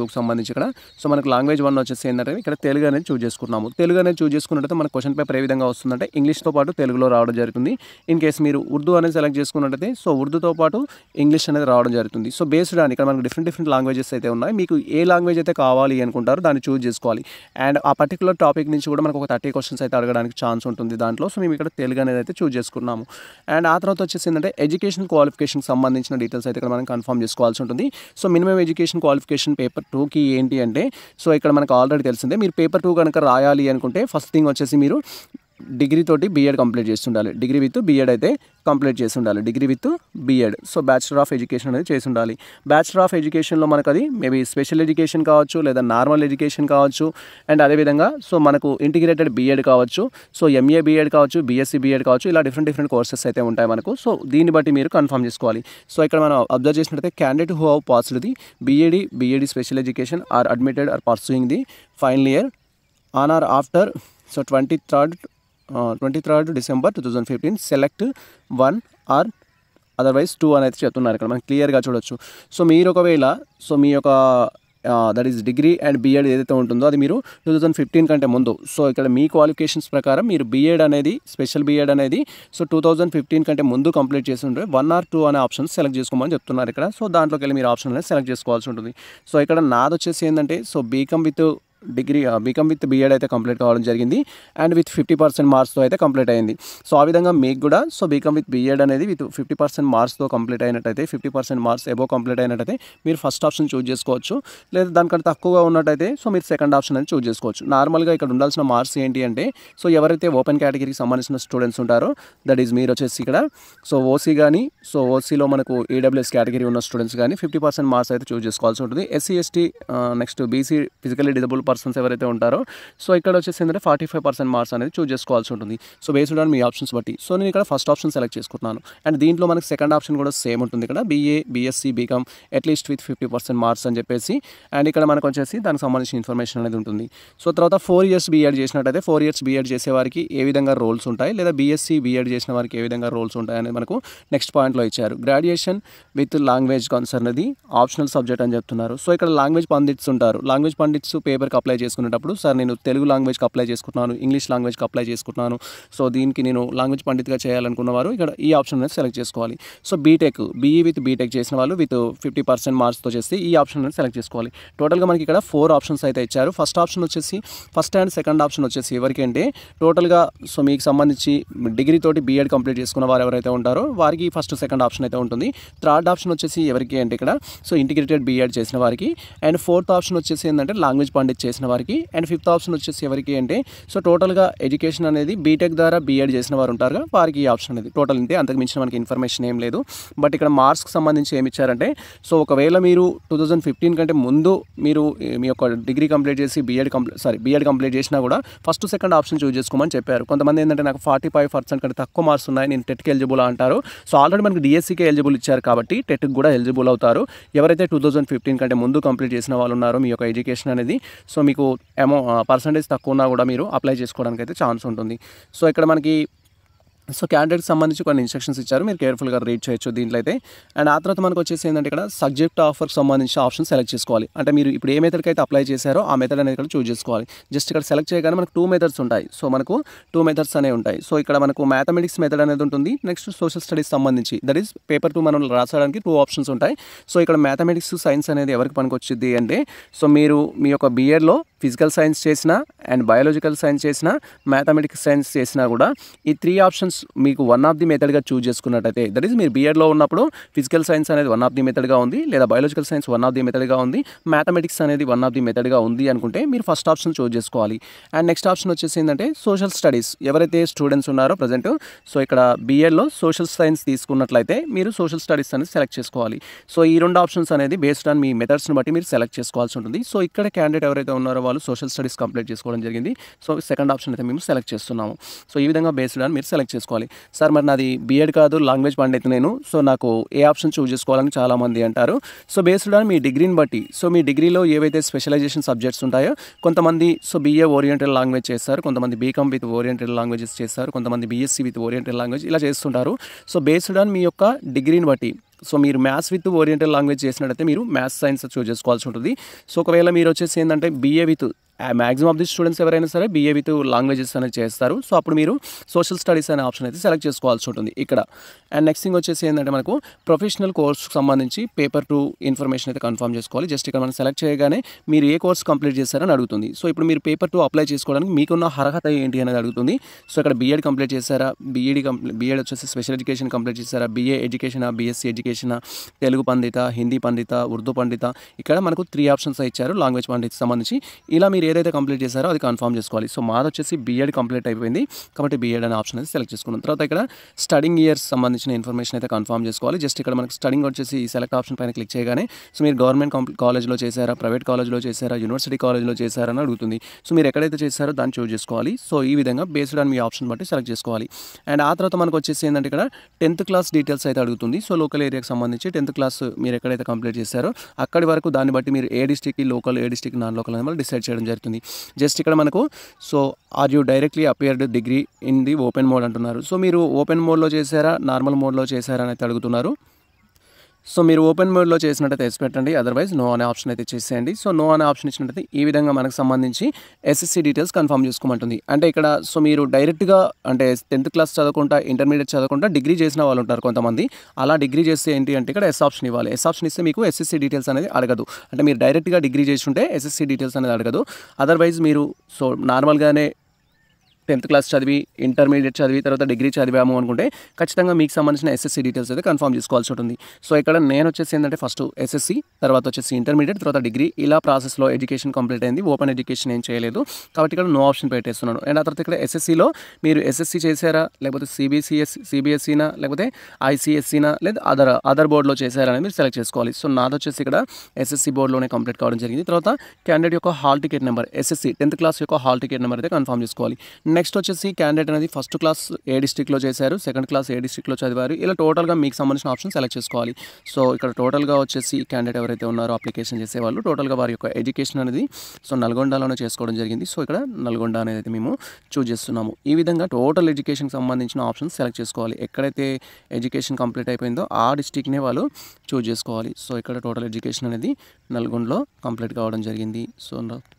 టూకి సంబంధించి ఇక్కడ సో మనకు లాంగ్వేజ్ వన్ వచ్చేసి ఏంటంటే ఇక్కడ తెలుగు అనేది చూస్ చేసుకున్నాము. తెలుగు అనేది చూస్ చేసుకున్నట్టయితే మన క్వశ్చన్ పేపర్ ఏ విధంగా వస్తుందంటే ఇంగ్లీష్తో పాటు తెలుగులో రావడం జరుగుతుంది. ఇన్ కేసు మీరు ఉర్దూ అనేది సెలెక్ట్ చేసుకున్నట్టయితే సో ఉర్దూతో పాటు ఇంగ్లీష్ అనేది రావడం జరుగుతుంది. సో బేస్డ్ ఆన్ ఇక్కడ మనకు డిఫరెంట్ డిఫరెంట్ లాంగ్వేజెస్ అయితే ఉన్నాయి. మీకు ఏ లాంగ్వేజ్ అయితే కావాలి అనుకుంటారో దాన్ని చూస్ చేసుకోవాలి. అండ్ ఆ పర్టికులర్ టాపిక్ నుంచి కూడా మనకు ఒక థర్టీ క్వశ్చన్స్ అయితే అడగడానికి ఛాన్స్ ఉంటుంది దాంట్లో. సో మేము ఇక్కడ తెలుగు అనేది అయితే చూస్ చేసుకున్నాము. అండ్ ఆ తర్వాత వచ్చేసి ఏంటంటే ఎడ్యుకేషన్ క్వాలిఫికేషన్కి సంబంధించిన డీటెయిల్స్ అయితే ఇక్కడ మనం కన్ఫర్మ్ చేసుకోవాల్సి ఉంటుంది. So minimum education qualification paper టూకి ఏంటి అంటే సో ఇక్కడ మనకు ఆల్రెడీ తెలిసిందే. మీరు పేపర్ టూ కనుక రాయాలి అనుకుంటే ఫస్ట్ థింగ్ వచ్చేసి మీరు డిగ్రీ తోటి బీఎడ్ కంప్లీట్ చేసి ఉండాలి. డిగ్రీ విత్ బీఎడ్ అయితే కంప్లీట్ చేసి ఉండాలి. Degree with BEd so bachelor of education అనేది చేసి ఉండాలి. బ్యాచిలర్ ఆఫ్ ఎడ్యుకేషన్లో మనకు అది మేబీ స్పెషల్ ఎడ్యుకేషన్ కావచ్చు లేదా నార్మల్ ఎడ్యుకేషన్ కావచ్చు. అండ్ అదేవిధంగా సో మనకు ఇంటిగ్రేటెడ్ బీఎడ్ కావచ్చు, సో ఎంఏ బీఎడ్ కావచ్చు, బీఎస్సీ బీఎడ్ కావచ్చు, ఇలా డిఫరెంట్ డిఫరెంట్ కోర్సెస్ అయితే ఉంటాయి మనకు. సో దీన్ని బట్టి మీరు కన్ఫర్మ్ చేసుకోవాలి. సో ఇక్కడ మనం అబ్జర్వ్ చేసినట్టయితే candidate who have passed the BEd BEd special education or admitted or pursuing the final year on or after so twenty third twenty third December two thousand fifteen select one or otherwise two అని అయితే చెప్తున్నారు ఇక్కడ మనం క్లియర్గా చూడొచ్చు. So మీరు ఒకవేళ so మీ యొక్క that is degree and BEd ఏదైతే ఉంటుందో అది మీరు టూ థౌజండ్ ఫిఫ్టీన్ కంటే ముందు సో ఇక్కడ మీ క్వాలిఫికేషన్స్ ప్రకారం మీరు బీఎడ్ అనేది స్పెషల్ బీఎడ్ అనేది సో టూ థౌజండ్ ఫిఫ్టీన్ కంటే ముందు కంప్లీట్ చేసి ఉంటే వన్ ఆర్ టూ అనే ఆప్షన్ సెలెక్ట్ చేసుకోమని చెప్తున్నారు ఇక్కడ. సో దాంట్లోకి వెళ్ళి మీరు ఆప్షన్ అనేది సెలెక్ట్ చేసుకోవాల్సి ఉంటుంది. సో ఇక్కడ నాది వచ్చేసి ఏంటంటే so BCom with degree BCom with BEd అయితే కంప్లీట్ కావడం జరిగింది అండ్ విత్ ఫిఫ్టీ పర్సెంట్ మార్క్స్తో అయితే కంప్లీట్ అయింది. సో ఆ విధంగా మీకు కూడా సో బీకామ్ విత్ బీఎడ్ అనేది విత్ ఫిఫ్టీ పర్సెంట్ మార్క్స్తో కంప్లీట్ అయినట్టయితే fifty percent marks above complete అయినట్టయితే మీరు ఫస్ట్ ఆప్షన్ చూస్ చేసుకోవచ్చు. లేదా దానికంటే తక్కువగా ఉన్నట్టయితే సో మీరు సెకండ్ ఆప్షన్ అనేది చూస్ చేసుకోవచ్చు. నార్మల్గా ఇక్కడ ఉండాల్సిన మార్క్స్ ఏంటి అంటే సో ఎవరైతే ఓపెన్ కేటగిరీకి సంబంధించిన స్టూడెంట్స్ ఉంటారో దట్ ఈజ్ మీరు వచ్చేసి ఇక్కడ సో ఓసీ కానీ సో ఓసీలో మనకు ఈడబ్ల్యూఎస్ కేటగిరీ ఉన్న స్టూడెంట్స్ కానీ ఫిఫ్టీ పర్సెంట్ మార్క్స్ అయితే చూస్ చేసుకోవాల్సి ఉంటుంది. SC ST next BC physically disabled persons ఎవరైతే ఉంటారో సో ఇక్కడ వచ్చేసి ఏంటంటే ఫార్టీ ఫైవ్ పర్సెంట్ మార్క్స్ అనేది చూస్ చేసుకోవాల్సి ఉంటుంది. సో బేస్డ్ ఆన్ మీ ఆప్షన్స్ బట్టి సో నేను ఇక్కడ ఫస్ట్ ఆప్షన్ సెలెక్ట్ చేసుకుంటున్నాను. అండ్ దీంట్లో మనకి సెకండ్ ఆప్షన్ కూడా సేమ్ ఉంటుంది ఇక్కడ BA BSc BCom at least with fifty percent marks అని చెప్పేసి. అండ్ ఇక్కడ మనకు వచ్చేసి దానికి సంబంధించిన ఇన్ఫర్మేషన్ అనేది ఉంటుంది. సో తర్వాత ఫోర్ ఇయర్స్ బీఎడ్ చేసినట్టయితే ఫోర్ ఇయర్స్ బీఎడ్ చేసే వారికి ఏ విధంగా రోల్స్ ఉంటాయి, లేదా బీఎస్సీ బీఎడ్ చేసిన వారికి ఏ విధంగా రోల్స్ ఉంటాయి అనేది మనకు నెక్స్ట్ పాయింట్లో ఇచ్చారు. గ్రాడ్యుయేషన్ విత్ లాంగ్వేజ్ కన్సర్న్ అది ఆప్షనల్ సబ్జెక్ట్ అని చెప్తున్నారు. సో ఇక్కడ లాంగ్వేజ్ పండిట్స్ ఉంటారు. లాంగ్వేజ్ పండిట్స్ పేపర్కి అప్లై చేసుకునేటప్పుడు సార్ నేను తెలుగు లాంగ్వేజ్కి అప్లై చేసుకుంటున్నాను, ఇంగ్లీష్ లాంగ్వేజ్కి అప్లై చేసుకుంటున్నాను, సో దీనికి నేను లాంగ్వేజ్ పండిట్గా చేయాలనుకున్న వారు ఇక్కడ ఈ ఆప్షన్ అనేది సెలెక్ట్ చేసుకోవాలి. So BTech BE with BTech చేసిన వాళ్ళు విత్ ఫిఫ్టీ పర్సెంట్ మార్క్స్తో చేసి ఈ ఆప్షన్ అనేది సెలెక్ట్ చేసుకోవాలి. టోటల్గా మనకి ఇక్కడ ఫోర్ ఆప్షన్స్ అయితే ఇచ్చారు. ఫస్ట్ ఆప్షన్ వచ్చేసి ఫస్ట్ అండ్ సెకండ్ ఆప్షన్ వచ్చేసి ఎవరికి అంటే టోటల్గా సో మీకు సంబంధించి డిగ్రీ తోటి బీఎడ్ కంప్లీట్ చేసుకున్న వారు ఎవరైతే ఉంటారో వారికి ఫస్ట్ సెకండ్ ఆప్షన్ అయితే ఉంటుంది. థర్డ్ ఆప్షన్ వచ్చేసి ఎవరికి అంటే ఇక్కడ సో ఇంటిగ్రేటెడ్ బీఎడ్ చేసిన వారికి. అండ్ ఫోర్త్ ఆప్షన్ వచ్చేసి ఏంటంటే లాంగ్వేజ్ పండిట్ చేసిన వారికి. అండ్ ఫిఫ్త్ ఆప్షన్ వచ్చేసి ఎవరికి అంటే సో టోటల్గా ఎడ్యుకేషన్ అనేది బీటెక్ ద్వారా బీఎడ్ చేసిన వారు ఉంటారు వారికి ఈ ఆప్షన్ అనేది టోటల్ ఇంతే, అంతకు మించిన మనకి ఇన్ఫర్మేషన్ ఏం లేదు. బట్ ఇక్కడ మార్క్స్కి సంబంధించి ఏమి ఇచ్చారంటే సో ఒకవేళ మీరు టూ థౌజండ్ ఫిఫ్టీన్ కంటే ముందు మీరు మీ యొక్క డిగ్రీ కంప్లీట్ చేసి BEd complete sorry BEd complete చేసినా కూడా ఫస్ట్ సెకండ్ ఆప్షన్ చూస్ చేసుకోమని చెప్పారు. కొంతమంది ఏంటంటే నాకు ఫార్టీ ఫైవ్ పర్సెంట్ కంటే తక్కువ మార్క్స్ ఉన్నాయి, నేను టెట్కి ఎలిజిబుల్ అంటారు. సో ఆల్రెడీ మనకి డిఎస్సీకి ఎలిజిబుల్ ఇచ్చారు కాబట్టి టెట్కి కూడా ఎలిజిబుల్ అవుతారు. ఎవరైతే టూ థౌజండ్ ఫిఫ్టీన్ కంటే ముందు కంప్లీట్ చేసిన వాళ్ళు ఉన్నారో మీ యొక్క ఎడ్యుకేషన్ అనేది సో మీకు అమౌ పర్సంటేజ్ తక్కువ ఉన్నా కూడా మీరు అప్లై చేసుకోవడానికి అయితే ఛాన్స్ ఉంటుంది. సో ఇక్కడ మనకి సో క్యాండిడేట్కి సంబంధించి కొన్ని ఇన్స్ట్రక్షన్స్ ఇచ్చారు, మీరు కేర్ఫుల్గా రీడ్ చేయొచ్చు దీంట్లో అయితే. అండ్ ఆ తర్వాత మనకు వచ్చేసి ఏంటంటే ఇక్కడ సబ్జెక్ట్ ఆఫర్కి సంబంధించిన ఆప్షన్ సెలెక్ట్ చేసుకోవాలి. అంటే మీరు ఇప్పుడు ఏ మెథడ్కి అయితే అప్లై చేశారో ఆ మెథడ్ అనేది ఇక్కడ చూస్ చేసుకోవాలి. జస్ట్ ఇక్కడ సెలెక్ట్ చేయగానే మనకు టూ మెథడ్స్ ఉంటాయి. సో మనకు టూ మెథడ్స్ అనేవి ఉంటాయి. సో ఇక్కడ మనకు మ్యాథమెటిక్స్ మెథడ్ అనేది ఉంటుంది, నెక్స్ట్ సోషల్ స్టడీస్ సంబంధించి దట్ ఈస్ పేపర్ టూ మనం రాసడానికి టూ ఆప్షన్స్ ఉంటాయి. సో ఇక్కడ మ్యాథమెటిక్స్ సైన్స్ అనేది ఎవరికి పనికి వచ్చింది అంటే సో మీరు మీ యొక్క బీఎడ్లో ఫిజికల్ సైన్స్ చేసినా అండ్ బయాలజికల్ సైన్స్ చేసినా మ్యాథమెటిక్స్ సైన్స్ చేసినా కూడా ఈ త్రీ ఆప్షన్స్ మీకు వన్ ఆఫ్ ది మెథడ్గా చూస్ చేసుకున్నట్టయితే దట్ ఈస్ మీరు బీఎడ్లో ఉన్నప్పుడు ఫిజికల్ సైన్స్ అనేది వన్ ఆఫ్ ది మెథడ్గా ఉంది, లేదా biological science one of the మెథడ్గా ఉంది, మ్యాథమెటిక్స్ అనేది వన్ ఆఫ్ ది మెథడ్గా ఉంది అనుకుంటే మీరు ఫస్ట్ ఆప్షన్ చూస్ చేసుకోవాలి. అండ్ నెక్స్ట్ ఆప్షన్ వచ్చేసి ఏంటంటే సోషల్ స్టడీస్ ఎవరైతే స్టూడెంట్స్ ఉన్నారో ప్రజెంట్ సో ఇక్కడ బీఎడ్లో సోషల్ సైన్స్ తీసుకున్నట్లయితే మీరు సోషల్ స్టడీస్ అనేది సెలెక్ట్ చేసుకోవాలి. సో ఈ రెండు ఆప్షన్స్ అనేది బేస్డ్ ఆన్ మీ మెథడ్స్ని బట్టి మీరు సెలెక్ట్ చేసుకోవాల్సి ఉంటుంది. సో ఇక్కడ క్యాండిడేట్ ఎవరైతే ఉన్నారో వాళ్ళు సోషల్ స్టడీస్ కంప్లీట్ చేసుకోవడం జరిగింది. సో సెకండ్ ఆప్షన్ అయితే మేము సెలెక్ట్ చేస్తున్నాము. సో ఈ విధంగా బేస్డ్ ఆన్ మీరు సెలెక్ట్ చేసుకోవాలి. సార్ మరి నాది బీఎడ్ కాదు లాంగ్వేజ్ పండిట్ నేను, సో నాకు ఏ ఆప్షన్ చూస్ చేసుకోవాలని చాలామంది అంటారు. సో బేస్డ్ ఆన్ మీ డిగ్రీని బట్టి సో మీ డిగ్రీలో ఏవైతే స్పెషలైజేషన్ సబ్జెక్ట్స్ ఉంటాయో కొంతమంది సో బీఏ ఓరియంటెడ్ లాంగ్వేజ్ చేస్తారు, కొంతమంది బీకామ్ విత్ ఓరియంటెడ్ లాంగ్వేజెస్ చేస్తారు, కొంతమంది బీఎస్సీ విత్ ఓరియంటెడ్ లాంగ్వేజ్ ఇలా చేస్తుంటారు. సో బేస్డ్ ఆన్ మీ యొక్క డిగ్రీని బట్టి సో మీరు మ్యాథ్స్ విత్ ఓరియంటల్ లాంగ్వేజ్ చేసినట్టయితే మీరు మ్యాథ్స్ సైన్స్ చూస్ చేసుకోవాల్సి ఉంటుంది. సో ఒకవేళ మీరు వచ్చేసి ఏంటంటే BA with maximum of the students ఎవరైనా సరే బీఏ విత్ లాంగ్వేజెస్ అనేది చేస్తారు. సో అప్పుడు మీరు సోషల్ స్టడీస్ అనే ఆప్షన్ అయితే సెలెక్ట్ చేసుకోవాల్సి ఉంటుంది ఇక్కడ. అండ్ నెక్స్ట్ థింగ్ వచ్చేసి ఏంటంటే మనకు ప్రొఫెషనల్ కోర్స్కి సంబంధించి పేపర్ టు ఇన్ఫర్మేషన్ అయితే కన్ఫర్మ్ చేసుకోవాలి. జస్ట్ ఇక్కడ మనం సెలెక్ట్ చేయగానే మీరు ఏ కోర్స్ కంప్లీట్ చేశారని అడుగుతుంది. సో ఇప్పుడు మీరు పేపర్ టు అప్లై చేసుకోవడానికి మీకున్న అర్హత ఏంటి అనేది అడుగుతుంది. సో ఇక్కడ బీఎడ్ కంప్లీట్ చేశారా, బీఈడి కంప్లీట్ బీఎడ్ వచ్చేసి స్పెషల్ ఎడ్యుకేషన్ కంప్లీట్ చేశారా, BA education, BSc education, Telugu pandit, Hindi pandit, Urdu pandit, ఇక్కడ మనకు త్రీ ఆప్షన్స్ ఇచ్చారు లాంగ్వేజ్ పండిత్ సంబంధించి. ఇలా మీరు ఏదైతే కంప్లీట్ చేశారో అది కన్ఫర్మ్ చేసుకోవాలి. సో మాది వచ్చేసి బీఎడ్ కంప్లీట్ అయిపోయింది కాబట్టి బీఎడ్ అనే ఆప్షన్ అయితే సెలెక్ట్ చేసుకున్నాం. తర్వాత ఇక్కడ స్టడింగ్ ఇయర్స్ సంబంధించిన ఇన్ఫర్మేషన్ అయితే కన్ఫర్మ్ చేసుకోవాలి. జస్ట్ ఇక్కడ మనకి స్టడింగ్ వచ్చేసి ఈ సెలెక్ట్ ఆప్షన్ పైన క్లిక్ చేయగానే సో మీరు గవర్నమెంట్ కాలేజ్లో చేశారా, ప్రైవేట్ కాలేజ్లో చేశారా, యూనివర్సిటీ కాలేజ్లో చేశారా అని అడుగుతుంది. సో మీరు ఎక్కడైతే చేశారో దాన్ని చూస్ చేసుకోవాలి. సో ఈ విధంగా బేస్డ్ ఆన్ మీ ఆప్షన్ బట్టి సెలెక్ట్ చేసుకోవాలి. అండ్ ఆ తర్వాత మనకు వచ్చేసి ఏంటంటే ఇక్కడ టెన్త్ క్లాస్ డీటెయిల్స్ అయితే అడుగుతుంది. సో లోకల్ ఏరియాకి సంబంధించి టెన్త్ క్లాస్ మీరు ఎక్కడైతే కంప్లీట్ చేశారో అక్కడి వరకు దాన్ని బట్టి మీరు ఏ డిస్ట్రిక్ట్కి లోకల్, ఏ డిస్ట్రిక్ట్ నాన్ లోకల్ అనేది డిసైడ్ చేయడం జరుగుతుంది. జస్ట్ ఇక్కడ మనకు so are you directly appeared degree in the open mode అంటున్నారు. సో మీరు ఓపెన్ మోడ్లో చేశారా, నార్మల్ మోడ్లో చేశారా అని అయితే అడుగుతున్నారు. సో మీరు ఓపెన్ మోడ్లో చేసినట్టయితే ఎస్ పెట్టండి, అదర్వైజ్ నో అనే ఆప్షన్ అయితే చేసేయండి. సో నో అనే ఆప్షన్ ఇచ్చినట్టయితే ఈ విధంగా మనకు సంబంధించి ఎస్ఎస్సి డీటెయిల్స్ కన్ఫర్మ్ చేసుకోమంటుంది. అంటే ఇక్కడ సో మీరు డైరెక్ట్గా అంటే టెన్త్ క్లాస్ చదవకుండా, ఇంటర్మీడియట్ చదవకుండా డిగ్రీ చేసిన వాళ్ళు ఉంటారు కొంతమంది. అలా డిగ్రీ చేస్తే ఏంటి అంటే ఇక్కడ ఎస్ ఆప్షన్ ఇవ్వాలి. ఎస్ ఆప్షన్ ఇస్తే మీకు ఎస్ఎస్సి డీటెయిల్స్ అనేది అడగదు. అంటే మీరు డైరెక్ట్గా డిగ్రీ చేసి ఉంటే ఎస్ఎస్సి డీటెయిల్స్ అనేది అడగదు. అదర్వైజ్ మీరు సో నార్మల్గానే టెన్త్ క్లాస్ చదివి, ఇంటర్మీడియట్ చదివి, తర్వాత డిగ్రీ చదివాము అనుకుంటే ఖచ్చితంగా మీకు సంబంధించిన ఎస్ఎస్సి డీటెయిల్స్ అయితే కన్ఫర్మ్ చేసుకోవాల్సి ఉంటుంది. సో ఇక్కడ నేను వచ్చేసి ఏంటంటే ఫస్ట్ ఎస్ఎస్సి, తర్వాత వచ్చేసి ఇంటర్మీడియట్, తర్వాత డిగ్రీ, ఇలా ప్రాసెస్లో ఎడ్యుకేషన్ కంప్లీట్ అయింది. ఓపెన్ ఎడ్యుకేషన్ ఏం చేయలేదు కాబట్టి ఇక్కడ నో ఆప్షన్ పెట్టేస్తున్నాను. అండ్ ఆ తర్వాత ఇక్కడ ఎస్ఎస్సిలో మీరు ఎస్ఎస్సి చేశారా, లేకపోతే సిబిసిఎస్ సిబిఎస్ఈనా, లేకపోతే ఐసిఎస్ఈనా, లేదా అదర్ అదర్ బోర్డులో చేశారా అనేది మీరు సెలెక్ట్ చేసుకోవాలి. సో నాది వచ్చేసి ఇక్కడ ఎస్ఎస్సి బోర్డులోనే కంప్లీట్ కావడం జరిగింది. తర్వాత క్యాండిడేట్ యొక్క hall ticket number, SSC tenth class యొక్క హాల్ టికెట్ నెంబర్ అయితే కన్ఫర్మ్ చేసుకోవాలి. నెక్స్ట్ వచ్చేసి క్యాండిడేట్ అనేది ఫస్ట్ క్లాస్ ఏ డిస్ట్రిక్ట్లో చేశారు, సెకండ్ క్లాస్ ఏ డిస్ట్రిక్ట్లో చదివారు, ఇలా టోటల్గా మీకు సంబంధించిన ఆప్షన్ సెలెక్ట్ చేసుకోవాలి. సో ఇక్కడ టోటల్గా వచ్చేసి క్యాండిడేట్ ఎవరైతే ఉన్నారో అప్లికేషన్ చేసేవాళ్ళు టోటల్గా వారి యొక్క ఎడ్యుకేషన్ అనేది సో నల్గొండలోనే చేసుకోవడం జరిగింది. సో ఇక్కడ నల్గొండ అనేది అయితే మేము చూస్ చేస్తున్నాము. ఈ విధంగా టోటల్ ఎడ్యుకేషన్కి సంబంధించిన ఆప్షన్స్ సెలెక్ట్ చేసుకోవాలి. ఎక్కడైతే ఎడ్యుకేషన్ కంప్లీట్ అయిపోయిందో ఆ డిస్ట్రిక్ట్నే వాళ్ళు చూస్ చేసుకోవాలి. సో ఇక్కడ టోటల్ ఎడ్యుకేషన్ అనేది నల్గొండలో కంప్లీట్ కావడం జరిగింది. సో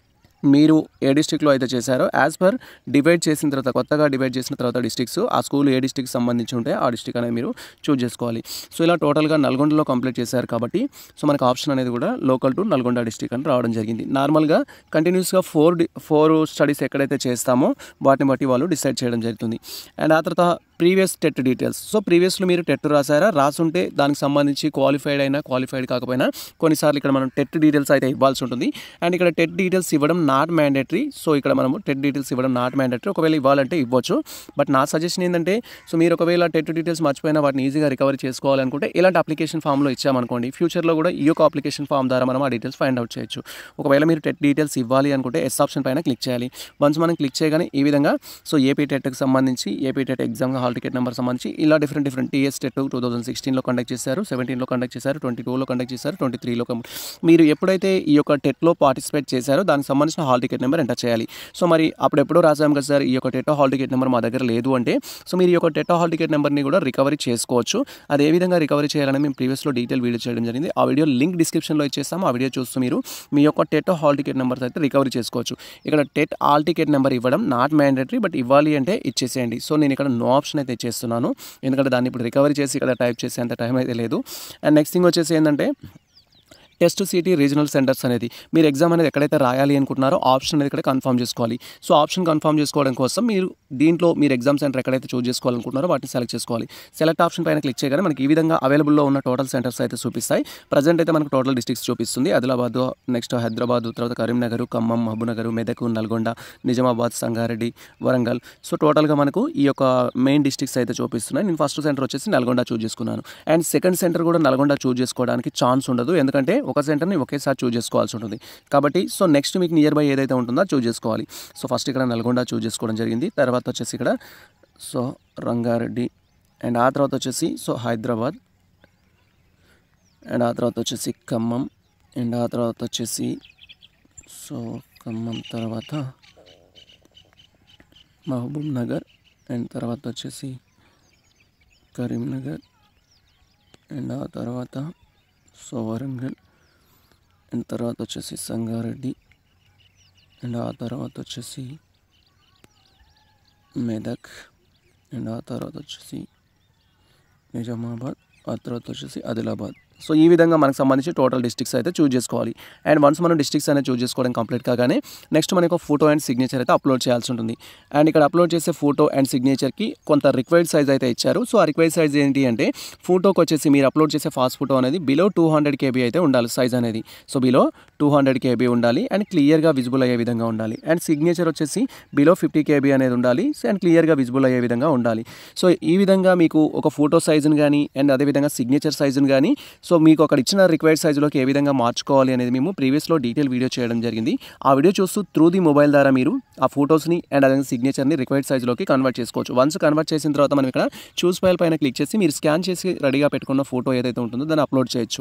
మీరు ఏ డిస్ట్రిక్ట్లో అయితే చేశారో యాజ్ పర్ డివైడ్ చేసిన తర్వాత, కొత్తగా డివైడ్ చేసిన తర్వాత డిస్ట్రిక్ట్స్ ఆ స్కూల్ ఏ డిస్ట్రిక్ట్ సంబంధించి ఉంటే ఆ డిస్ట్రిక్ట్ అనేది మీరు చూస్ చేసుకోవాలి. సో ఇలా టోటల్గా నల్గొండలో కంప్లీట్ చేశారు కాబట్టి సో మనకు ఆప్షన్ అనేది కూడా లోకల్ టు నల్గొండ డిస్ట్రిక్ట్ అని రావడం జరిగింది. నార్మల్గా కంటిన్యూస్గా ఫోర్ ఫోర్ స్టడీస్ ఎక్కడైతే చేస్తామో వాటిని బట్టి వాళ్ళు డిసైడ్ చేయడం జరుగుతుంది. అండ్ ఆ తర్వాత ప్రీవియస్ టెట్ డీటెయిల్స్. సో ప్రీవియస్లో మీరు టెట్ రాసారా, రాసుంటే దానికి సంబంధించి క్వాలిఫైడ్ అయినా క్వాలిఫైడ్ కాకపోయినా కొన్నిసార్లు ఇక్కడ మనం టెట్ డీటెయిల్స్ అయితే ఇవ్వాల్సి ఉంటుంది. అండ్ ఇక్కడ టెట్ డీటెయిల్స్ ఇవ్వడం నాట్ మ్యాండేటరీ. సో ఇక్కడ మనము టెట్ డీటెయిల్స్ ఇవ్వడం నాట్ మ్యాండేటరీ. ఒకవేళ ఇవ్వాలంటే ఇవ్వచ్చు. బట్ నా సజెషన్ ఏంటంటే సో మీరు ఒకవేళ టెట్ డీటెయిల్స్ మర్చిపోయినా వాటిని ఈజీగా రికవరీ చేసుకోవాలనుకుంటే ఇలాంటి అప్లికేషన్ ఫామ్లో ఇచ్చామనుకోండి, ఫ్యూచర్లో కూడా ఈ యొక్క అప్లికేషన్ ఫామ్ ద్వారా మనం ఆ డీటెయిల్స్ ఫైండ్ అవుట్ చేయొచ్చు. ఒకవేళ మీరు టెట్ డీటెయిల్స్ ఇవ్వాలి అనుకుంటే ఎస్ ఆప్షన్ పైన క్లిక్ చేయాలి. వన్స్ మనం క్లిక్ చేయగానే ఈ విధంగా సో ఏపీ టెట్కి సంబంధించి, AP TET exam hall ticket number సంబంధించి ఇలా different different TS TET two thousand సిక్స్టీన్లో కండక్ట్ చేశారు, సెవెంటీన్లో కండక్ట్ చేశారు, ట్వంటీ టూలో కండక్ట్ చేశారు, ట్వంటీ త్రీలో మీరు ఎప్పుడైతే ఈ యొక్క టెట్లో పార్టిసిపేట్ చేశారో దానికి సంబంధించిన హాల్ టికెట్ నెంబర్ ఎంటర్ చేయాలి. సో మరి అప్పుడు ఎప్పుడో రాసాం కదా సార్ ఈ యొక్క టెట్ హాల్ టికెట్ నెంబర్ మా దగ్గర లేదు అంటే సో మీరు ఈ యొక్క టెట్ హాల్ టికెట్ నెంబర్ని కూడా రికవరీ చేసుకోవచ్చు. అది ఏ విధంగా రికవరీ చేయాలని మేము ప్రీవియస్లో డీటెయిల్ వీడియో చేయడం జరిగింది. ఆ వీడియో లింక్ డిస్క్రిప్షన్లో ఇచ్చేస్తాము. ఆ వీడియో చూస్తూ మీరు మీ యొక్క టెట్ హాల్ టికెట్ నెంబర్స్ అయితే రికవరీ చేసుకోవచ్చు. ఇక్కడ టెట్ హాల్ టికెట్ నెంబర్ ఇవ్వడం నాట్ మ్యాండేటరీ, బట్ ఇవ్వాలి అంటే ఇచ్చేసేయండి. సో నేను ఇక్కడ నో ఆప్షన్ అయితే ఇచ్చేస్తున్నాను, ఎందుకంటే దాన్ని ఇప్పుడు రికవరీ చేసి ఇక్కడ టైప్ చేసే అంత టైం అయితే లేదు. అండ్ నెక్స్ట్ థింగ్ వచ్చేసి ఏంటంటే టెస్ట్ సిటీ రీజనల్ సెంటర్స్ అనేది మీరు ఎగ్జామ్ అనేది ఎక్కడైతే రాయాలి అనుకుంటున్నారో ఆప్షన్ అనేది ఇక్కడ కన్ఫర్మ్ చేసుకోవాలి. సో ఆప్షన్ కన్ఫర్మ్ చేసుకోవడం కోసం మీరు దీంట్లో మీరు ఎగ్జామ్ సెంటర్ ఎక్కడైతే చూస్ చేసుకోవాలనుకుంటున్నారో వాటిని సెలెక్ట్ చేసుకోవాలి. సెలెక్ట్ ఆప్షన్ పైన క్లిక్ చేయగానే మనకి ఈ విధంగా అవైలబుల్లో ఉన్న టోటల్ సెంటర్స్ అయితే చూపిస్తాయి. ప్రజెంట్ అయితే మనకు టోటల్ డిస్ట్రిక్ట్స్ చూపిస్తుంది. ఆదిలాబాద్, నెక్స్ట్ హైదరాబాద్, తర్వాత కరీంనగర్, ఖమ్మం, మహబూబ్నగర్, మెదక్, నల్గొండ, నిజామాబాద్, సంగారెడ్డి, వరంగల్. సో టోటల్గా మనకు ఈ యొక్క మెయిన్ డిస్ట్రిక్ట్స్ అయితే చూపిస్తున్నాయి. నేను ఫస్ట్ సెంటర్ వచ్చేసి నల్గొండ చూస్ చేసుకున్నాను. అండ్ సెకండ్ సెంటర్ కూడా నల్గొండ చూస్ చేసుకోవడానికి ఛాన్స్ ఉండదు, ఎందుకంటే ఒక సెంటర్ని ఒకేసారి చూస్ చేసుకోవాల్సి ఉంటుంది కాబట్టి. సో నెక్స్ట్ మీకు నియర్ బై ఏదైతే ఉంటుందో చూస్ చేసుకోవాలి. సో ఫస్ట్ ఇక్కడ నల్గొండ చూస్ చేసుకోవడం జరిగింది. తర్వాత వచ్చేసి ఇక్కడ సో రంగారెడ్డి, అండ్ ఆ తర్వాత వచ్చేసి సో హైదరాబాద్, అండ్ ఆ తర్వాత వచ్చేసి ఖమ్మం, అండ్ ఆ తర్వాత వచ్చేసి సో ఖమ్మం తర్వాత మహబూబ్ నగర్, అండ్ తర్వాత వచ్చేసి కరీంనగర్, అండ్ ఆ తర్వాత సో వరంగల్, అండ్ తర్వాత వచ్చేసి సంగారెడ్డి, అండ్ ఆ తర్వాత వచ్చేసి మెదక్, అండ్ ఆ తర్వాత వచ్చేసి నిజామాబాద్, ఆ తర్వాత వచ్చేసి ఆదిలాబాద్. సో ఈ విధంగా మనకు సంబంధించి టోటల్ డిస్ట్రిక్ట్స్ అయితే చూస్ చేసుకోవాలి. అండ్ వన్స్ మనం డిస్ట్రిక్ట్స్ అనేది చూస్ చేసుకోవడం కంప్లీట్ కాగానే నెక్స్ట్ మనకు ఫోటో అండ్ సిగ్నేచర్ అయితే అప్లోడ్ చేయాల్సి ఉంటుంది. అండ్ ఇక్కడ అప్లోడ్ చేసే ఫోటో అండ్ సిగ్నేచర్కి కొంత రిక్వైర్డ్ సైజ్ అయితే ఇచ్చారు. సో ఆ రిక్వైర్డ్ సైజ్ ఏంటి అంటే ఫోటోకి వచ్చేసి మీరు అప్లోడ్ చేసే ఫాస్ట్ ఫోటో అనేది బిలో టూ హండ్రెడ్ కేబీ అయితే ఉండాలి సైజ్ అనేది. So below two hundred KB ఉండాలి అండ్ క్లియర్గా విజిబుల్ అయ్యే విధంగా ఉండాలి. అండ్ సిగ్నేచర్ వచ్చేసి బిలో ఫిఫ్టీ కేబీ అనేది ఉండాలి అండ్ క్లియర్గా విజిబుల్ అయ్యే విధంగా ఉండాలి. సో ఈ విధంగా మీకు ఒక ఫోటో సైజుని కానీ అండ్ అదేవిధంగా సిగ్నేచర్ సైజుని కానీ సో మీకు అక్కడ ఇచ్చిన రిక్వైర్డ్ సైజులోకి ఏ విధంగా మార్చుకోవాలి అనేది మేము ప్రీవియస్లో డీటెయిల్ వీడియో చేయడం జరిగింది. ఆ వీడియో చూస్తూ త్రూ ది మొబైల్ ద్వారా మీరు ఆ ఫోటోస్ని అండ్ అదే సిగ్నేచర్ని రిక్వైర్డ్ సైజులోకి కన్వర్ట్ చేసుకోవచ్చు. వన్స్ కన్వర్ట్ చేసిన తర్వాత మనం ఇక్కడ చూస్ ఫైల్ పైన క్లిక్ చేసి మీరు స్కాన్ చేసి రెడీగా పెట్టుకున్న ఫోటో ఏదైతే ఉంటుందో దాన్ని అప్లోడ్ చేయొచ్చు.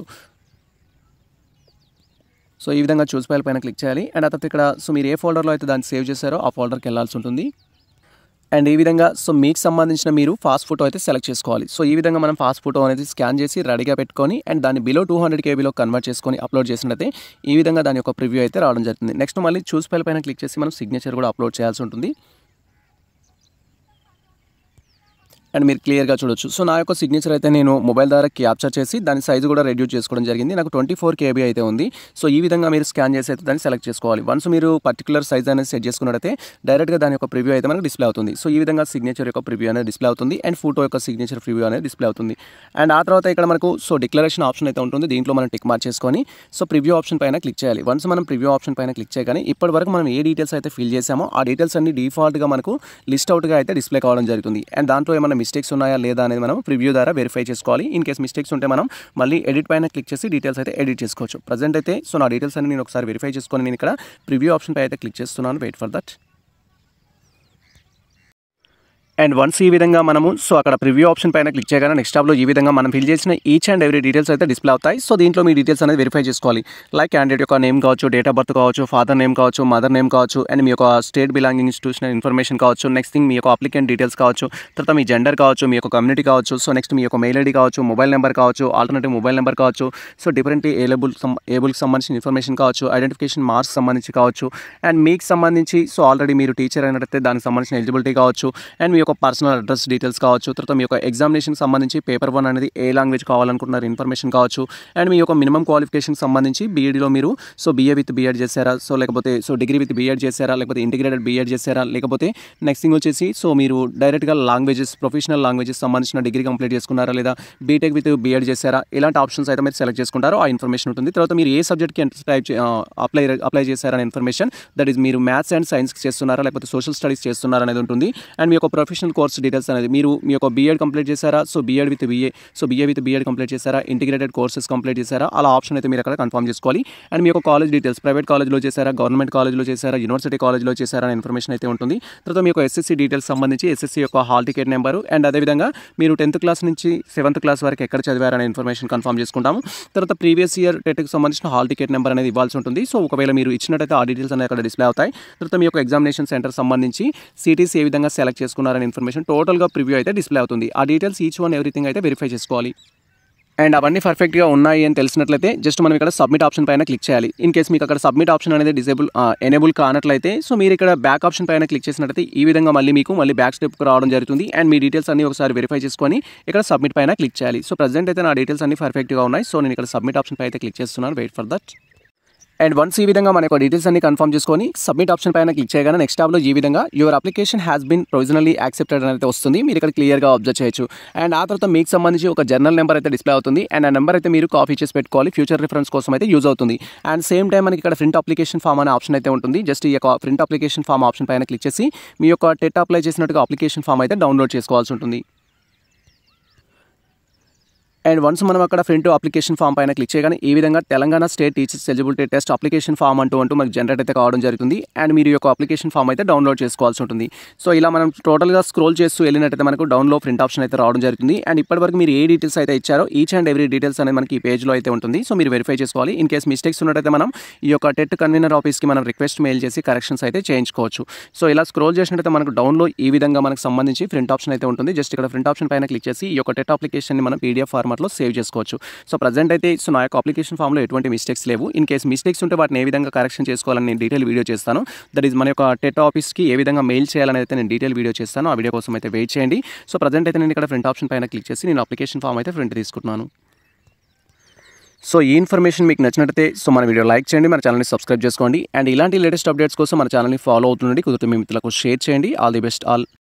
సో ఈ విధంగా చూస్ ఫైల్ పైన క్లిక్ చేయాలి. అండ్ ఆ తర్వాత ఇక్కడ సో మీరు ఏ ఫోల్డర్లో అయితే దాన్ని సేవ్ చేశారో ఆ ఫోల్డర్కి వెళ్ళాల్సి ఉంటుంది. అండ్ ఈ విధంగా సో మీకు సంబంధించిన మీరు ఫాస్ట్ ఫోటో అయితే సెలెక్ట్ చేసుకోవాలి. సో ఈ విధంగా మనం ఫాస్ట్ ఫోటో అనేది స్కాన్ చేసి రెడీగా పెట్టుకొని అండ్ దాన్ని బిలో టూ హండ్రెడ్ కేబీలో కన్వర్ట్ చేసుకొని అప్లోడ్ చేసినట్లయితే ఈ విధంగా దాని యొక్క ప్రివ్యూ అయితే రావడం జరుగుతుంది. నెక్స్ట్ మళ్ళీ చూస్ ఫైల్ పైన క్లిక్ చేసి మనం సిగ్నేచర్ కూడా అప్లోడ్ చేయాల్సి ఉంటుంది. అండ్ మీరు క్లియర్గా చూడొచ్చు. సో నా యొక్క సిగ్నేచర్ అయితే నేను మొబైల్ ద్వారా క్యాప్చర్ చేసి దాని సైజు కూడా రెడ్యూస్ చేసుకోవడం జరిగింది. నాకు ట్వంటీ ఫోర్ కేబీ అయితే ఉంది. సో ఈ విధంగా మీరు స్కాన్ చేసి అయితే దాన్ని సెలెక్ట్ చేసుకోవాలి. వన్స్ మీరు పర్టికులర్ సైజ్ అనేది సెట్ చేసుకున్నట్టయితే డైరెక్ట్గా దాని యొక్క ప్రివ్యూ అయితే మనకు డిస్ప్లే అవుతుంది. సో ఈ విధంగా సిగ్నేచర్ యొక్క ప్రివ్యూ అనేది డిస్ప్లే అవుతుంది అండ్ ఫోటో యొక్క సిగ్నేచర్ ప్రివ్యూ అనేది డిస్ప్లే అవుతుంది. అండ్ ఆ తర్వాత ఇక్కడ మనకు సో డిక్లరేషన్ ఆప్షన్ అయితే ఉంటుంది. దీంట్లో మనం టిక్ మార్క్ చేసుకొని సో ప్రివ్యూ ఆప్షన్ పైన క్లిక్ చేయాలి. వన్స్ మనం ప్రివ్యూ ఆప్షన్ పైన క్లిక్ చేయగానే ఇప్పటి వరకు మనం ఏ డీటెయిల్స్ అయితే ఫిల్ చేసామో ఆ డీటెయిల్స్ అన్ని డిఫాల్ట్గా మనకు లిస్ట్ అవుట్గా అయితే డిస్ప్లే కావడం జరుగుతుంది. అండ్ దాంట్లో ఏమైనా మిస్టేక్స్ ఉన్నాయా లేదా అనేది మనం ప్రివ్యూ ద్వారా వెరిఫై చేసుకోవాలి. ఇన్ కేస్ మిస్టేక్స్ ఉంటే మనం మళ్ళీ ఎడిట్ పైన క్లిక్ చేసి డీటెయిల్స్ అయితే ఎడిట్ చేసుకోవచ్చు. ప్రజెంట్ అయితే సో నా డీటెయిల్స్ అన్ని నేను ఒకసారి వెరిఫై చేసుకొని నేను ఇక్కడ ప్రివ్యూ ఆప్షన్ పై అయితే క్లిక్ చేస్తున్నాను. Wait for that. And once ఈ విధంగా మనము సో అక్కడ ప్రివ్యూ ఆప్షన్ పైన క్లిక్ చేయగానే నెక్స్ట్ టాబ్లో ఈ విధంగా మనం ఫిల్ చేసిన ఈచ్ అండ్ ఎవ్రీ డీటెయిల్స్ అయితే డిస్ప్లే అవుతాయి. సో దీంట్లో మీ డీటెయిల్స్ అనేది వెరిఫై చేసుకోవాలి. లైక్ క్యాండిడేట్ యొక్క నేమ్ కావచ్చు, డేట్ ఆఫ్ బర్త్ కావచ్చు, ఫాదర్ నేమ్ కావచ్చు, మదర్ నేమ్ కావచ్చు, అండ్ మీ యొక్క స్టేట్ బిలాంగింగ్ ఇన్స్టిట్యూషన్ ఇన్ఫర్మేషన్ కావచ్చు. నెక్స్ట్ థింగ్ మీ యొక్క అప్లికెంట్ డీటెయిల్స్ కావచ్చు, తర్వాత మీ జెండర్ కావచ్చు, మీ యొక్క కమ్యూనిటీ కావచ్చు. సో నెక్స్ట్ మీ యొక్క మెయిల్ ఐడి కావచ్చు, మొబైల్ నెంబర్ కావచ్చు, ఆల్టర్నేటివ్ మొబైల్ నెంబర్ కావచ్చు. సో డిఫరెంట్ ఏబుల్ ఏబుల్కి సంబంధించిన ఇన్ఫర్మేషన్ కావచ్చు, ఐడెంటిఫికేషన్ మార్క్స్ సంబంధించి కావచ్చు. అండ్ మీకు సంబంధించి సో ఆల్రెడీ మీరు టీచర్ అయినట్టయితే దానికి సంబంధించిన ఎలిజిబిలిటీ కావచ్చు. అండ్ మీ యొక్క పర్సనల్ అడ్రస్ డీటెయిల్స్ కావచ్చు. తర్వాత మీ యొక్క ఎగ్జామినేషన్ సంబంధించి పేపర్ వన్ అనేది ఏ లాంగ్వేజ్ కావాలనుకుంటున్నారు ఇన్ఫర్మేషన్ కావచ్చు. అండ్ మీ యొక్క మినిమం క్వాలిఫికేషన్ సంబంధించి బీఈడీలో మీరు సో బీఏ విత్ బీఎడ్ చేశారా, సో లేకపోతే సో డిగ్రీ విత్ బీఎడ్ చేశారా, లేకపోతే ఇంటిగ్రేటెడ్ బీఎడ్ చేశారా, లేకపోతే నెక్స్ట్ థింగ్ వచ్చేసి సో మీరు డైరెక్ట్గా లాంగ్వేజెస్ ప్రొఫెషనల్ లాంగ్వేజెస్ సంబంధించిన డిగ్రీ కంప్లీట్ చేసుకున్నారా లేదా బీటెక్ విత్ బీఎడ్ చేశారా, ఇలాంటి ఆప్షన్స్ అయితే మీరు సెలెక్ట్ చేసుకుంటారో ఆ ఇన్ఫర్మేషన్ ఉంటుంది. తర్వాత మీరు ఏ సబ్జెక్ట్కి టైప్ అప్లై అప్లై చేశారనే ఇన్ఫర్మేషన్, దట్ ఈస్ మీరు మ్యాథ్స్ అండ్ సైన్స్ చేస్తున్నారా లేకపోతే సోషల్ స్టడీస్ చేస్తున్నారా అనేది ఉంటుంది. అండ్ మీ యొక్క ప్రొఫెషనల్ కోర్స్ డీటెయిల్స్ అనేది మీరు మీ యొక్క బీఎడ్ కంప్లీట్ చేశారా, so BEd with BA so BA with BEd complete చేశారా, ఇంటిగ్రేటెడ్ కోర్సెస్ కంప్లీట్ చేశారా, అలా ఆప్షన్ అయితే మీరు అక్కడ కన్ఫర్మ్ చేసుకోవాలి. అండ్ మీ యొక్క కాలేజ్ డీటెయిల్స్ ప్రైవేట్ కాలేజ్లో చేశారా, గవర్నమెంట్ కాలేజ్లో చేశారా, యూనివర్సిటీ కాలేజ్లో చేశారా అనే ఇన్ఫర్మేషన్ అయితే ఉంటుంది. తర్వాత మీ యొక్క ఎస్ఎస్సీ డీటెయిల్స్ సంబంధించి ఎస్ఎస్సీ యొక్క హాల్ టికెట్ నెంబరు అండ్ అదేవిధంగా మీరు టెన్త్ క్లాస్ నుంచి సెవెంత్ క్లాస్ వరకు ఎక్కడ చదివారనే ఇన్ఫర్మేషన్ కన్ఫర్మ్ చేసుకుంటాము. తర్వాత ప్రీవియస్ ఇయర్ టెట్కి సంబంధించిన హాల్ టికెట్ నెంబర్ అనేది ఇవ్వాల్సి ఉంటుంది. సో ఒకవేళ మీరు ఇచ్చినట్టయితే ఆ డీటెయిల్స్ అనేది అక్కడ డిస్ప్లే అవుతాయి. తర్వాత మీ యొక్క ఎగ్జామినేషన్ సెంటర్ సంబంధించి సిటీస్ ఏ విధంగా సెలెక్ట్ చేసుకున్నారనే ఇన్ఫర్మేషన్ టోటల్గా ప్రివ్యూ అయితే డిస్ప్లే అవుతుంది. ఆ డీటెయిల్స్ ఈచ్ వన్ ఎవ్రీథింగ్ అయితే వెరిఫై చేసుకోవాలి. అండ్ అవన్నీ పర్ఫెక్ట్గా ఉన్నాయి అని తెలిసినట్లయితే జస్ట్ మనం ఇక్కడ సబ్మిట్ ఆప్షన్ పైన క్లిక్ చేయాలి. ఇన్ కేస్ మీకు అక్కడ సబ్మిట్ ఆప్షన్ అనేది డిసేబుల్ ఎనేబుల్ కానట్లయితే సో మీరు ఇక్కడ బ్యాక్ ఆప్షన్ పైన క్లిక్ చేసినట్లయితే ఈ విధంగా మళ్ళీ మీకు మళ్ళీ బ్యాక్ స్టెప్కి రావడం జరుగుతుంది. అండ్ మీ డీటెయిల్స్ అన్ని ఒకసారి వెరిఫై చేసుకొని ఇక్కడ సబ్మిట్ పైన క్లిక్ చేయాలి. సో ప్రజెంట్ అయితే నా డీటెయిల్స్ అన్ని పర్ఫెక్ట్గా ఉన్నాయి. సో నేను ఇక్కడ సబ్మిట్ ఆప్షన్ పై అయితే క్లిక్ చేస్తున్నాను. Wait for that. And once ఈ విధంగా మన యొక్క డీటెయిల్స్ అన్ని కన్ఫర్మ్ చేసుకొని సబ్మిట్ ఆప్షన్ పైన క్లిక్ చేయగానే నెక్స్ట్ టాబ్లో ఈ విధంగా your application has been provisionally accepted అనేది వస్తుంది. మీరు ఇక్కడ క్లియర్గా అబ్జర్వ్ చేయొచ్చు. అండ్ ఆ తర్వాత మీకు సంబంధించి ఒక జర్నల్ నెంబర్ అయితే డిస్ప్లే అవుతుంది. అండ్ ఆ నెంబర్ అయితే మీరు కాపీ చేసి పెట్టుకోవాలి. ఫ్యూచర్ రిఫరెన్స్ కోసం అయితే యూజ్ అవుతుంది. అండ్ సేమ్ టైం మనకి ఇక్కడ ప్రింట్ అప్లికేషన్ ఫామ్ అనే ఆప్షన్ అయితే ఉంటుంది. జస్ట్ ఈ యొక్క ప్రింట్ అప్లికేషన్ ఫామ్ ఆప్షన్ పైన క్లిక్ చేసి మీ యొక్క టెట్ అప్లై చేసినట్టుగా అప్లికేషన్ ఫామ్ అయితే డౌన్లోడ్ చేసుకోవాల్సి ఉంటుంది. అండ్ వన్స్ మనం అక్కడ ప్రింట్ అప్లికేషన్ ఫామ్ పైన క్లిక్ చేయగానే ఈ విధంగా Telangana state teachers eligibility test application form అంటూ అంటూ మనకు జనరేట్ అయితే కావడం జరుగుతుంది. అండ్ మీరు యొక్క అప్లికేషన్ ఫామ్ అయితే డౌన్లోడ్ చేసుకోవాల్సి ఉంటుంది. సో ఇలా మనం టోటల్గా స్క్రోల్ చేస్తూ వెళ్ళినట్టయితే మనకు డౌన్లోడ్ ప్రింట్ ఆప్షన్ అయితే రావడం జరుగుతుంది. అండ్ ఇప్పటివరకు మీరు ఏ డీటెయిల్స్ అయితే ఇచ్చారో ఈచ్ అండ్ ఎవ్రీ డీటెయిల్స్ అనేది మనకి ఈ పేజ్లో అయితే ఉంటుంది. సో మీరు వెరిఫై చేసుకోవాలి. ఇన్ కేస్ మిస్టేక్స్ ఉన్నట్టయితే మనం ఈ యొక్క టెట్ కన్వీనర్ ఆఫీస్కి మనం రిక్వెస్ట్ మెయిల్ చేసి కరెక్షన్స్ అయితే చేయించుకోవచ్చు. సో ఇలా స్క్రోల్ చేసినట్టయితే మనకు డౌన్లో ఈ విధంగా మనకు సంబంధించి ప్రింట్ ఆప్షన్ అయితే ఉంటుంది. జస్ట్ ఇక్కడ ప్రింట్ ఆప్షన్ పైన క్లిక్ చేసి ఈ యొక్క టెట్ అప్లికేషన్ని మనం పీడిఎఫ్ ఫార్మాట్ ఫార్మాట్లో సేవ్ చేసుకోవచ్చు. సో ప్రజెంట్ అయితే సో నా యొక్క అప్లికేషన్ ఫామ్లో ఎటువంటి మిస్టేక్స్ లేవు. ఇన్ కేస్ మిస్టేక్స్ ఉంటే వాటిని ఏ విధంగా కరెక్షన్ చేసుకోవాలని నేను డీటెయిల్ వీడియో చేస్తాను. దట్ ఈస్ మన యొక్క టెట్ ఆఫీస్కి ఏ విధంగా మెయిల్ చేయాలని అయితే నేను డీటెయిల్ వీడియో చేస్తాను. ఆ వీడియో కోసం అయితే వెయిట్ చేయండి. సో ప్రజెంట్ అయితే నేను ఇక్కడ ఫ్రంట్ ఆప్షన్ పైన క్లిక్ చేసి నేను అప్లికేషన్ ఫామ్ అయితే ప్రింట్ తీసుకుంటున్నాను. సో ఈ ఇన్ఫర్మేషన్ మీకు నచ్చినట్లయితే సో మన వీడియో లైక్ చేయండి, మన ఛానల్ని సబ్స్క్రైబ్ చేసుకోండి. అండ్ ఇలాంటి లేటెస్ట్ అప్డేట్స్ కోసం మన ఛానల్ని ఫాలో అవుతుండండి. కుదిరితే మీ మిత్రులకు షేర్ చేయండి. All the best all.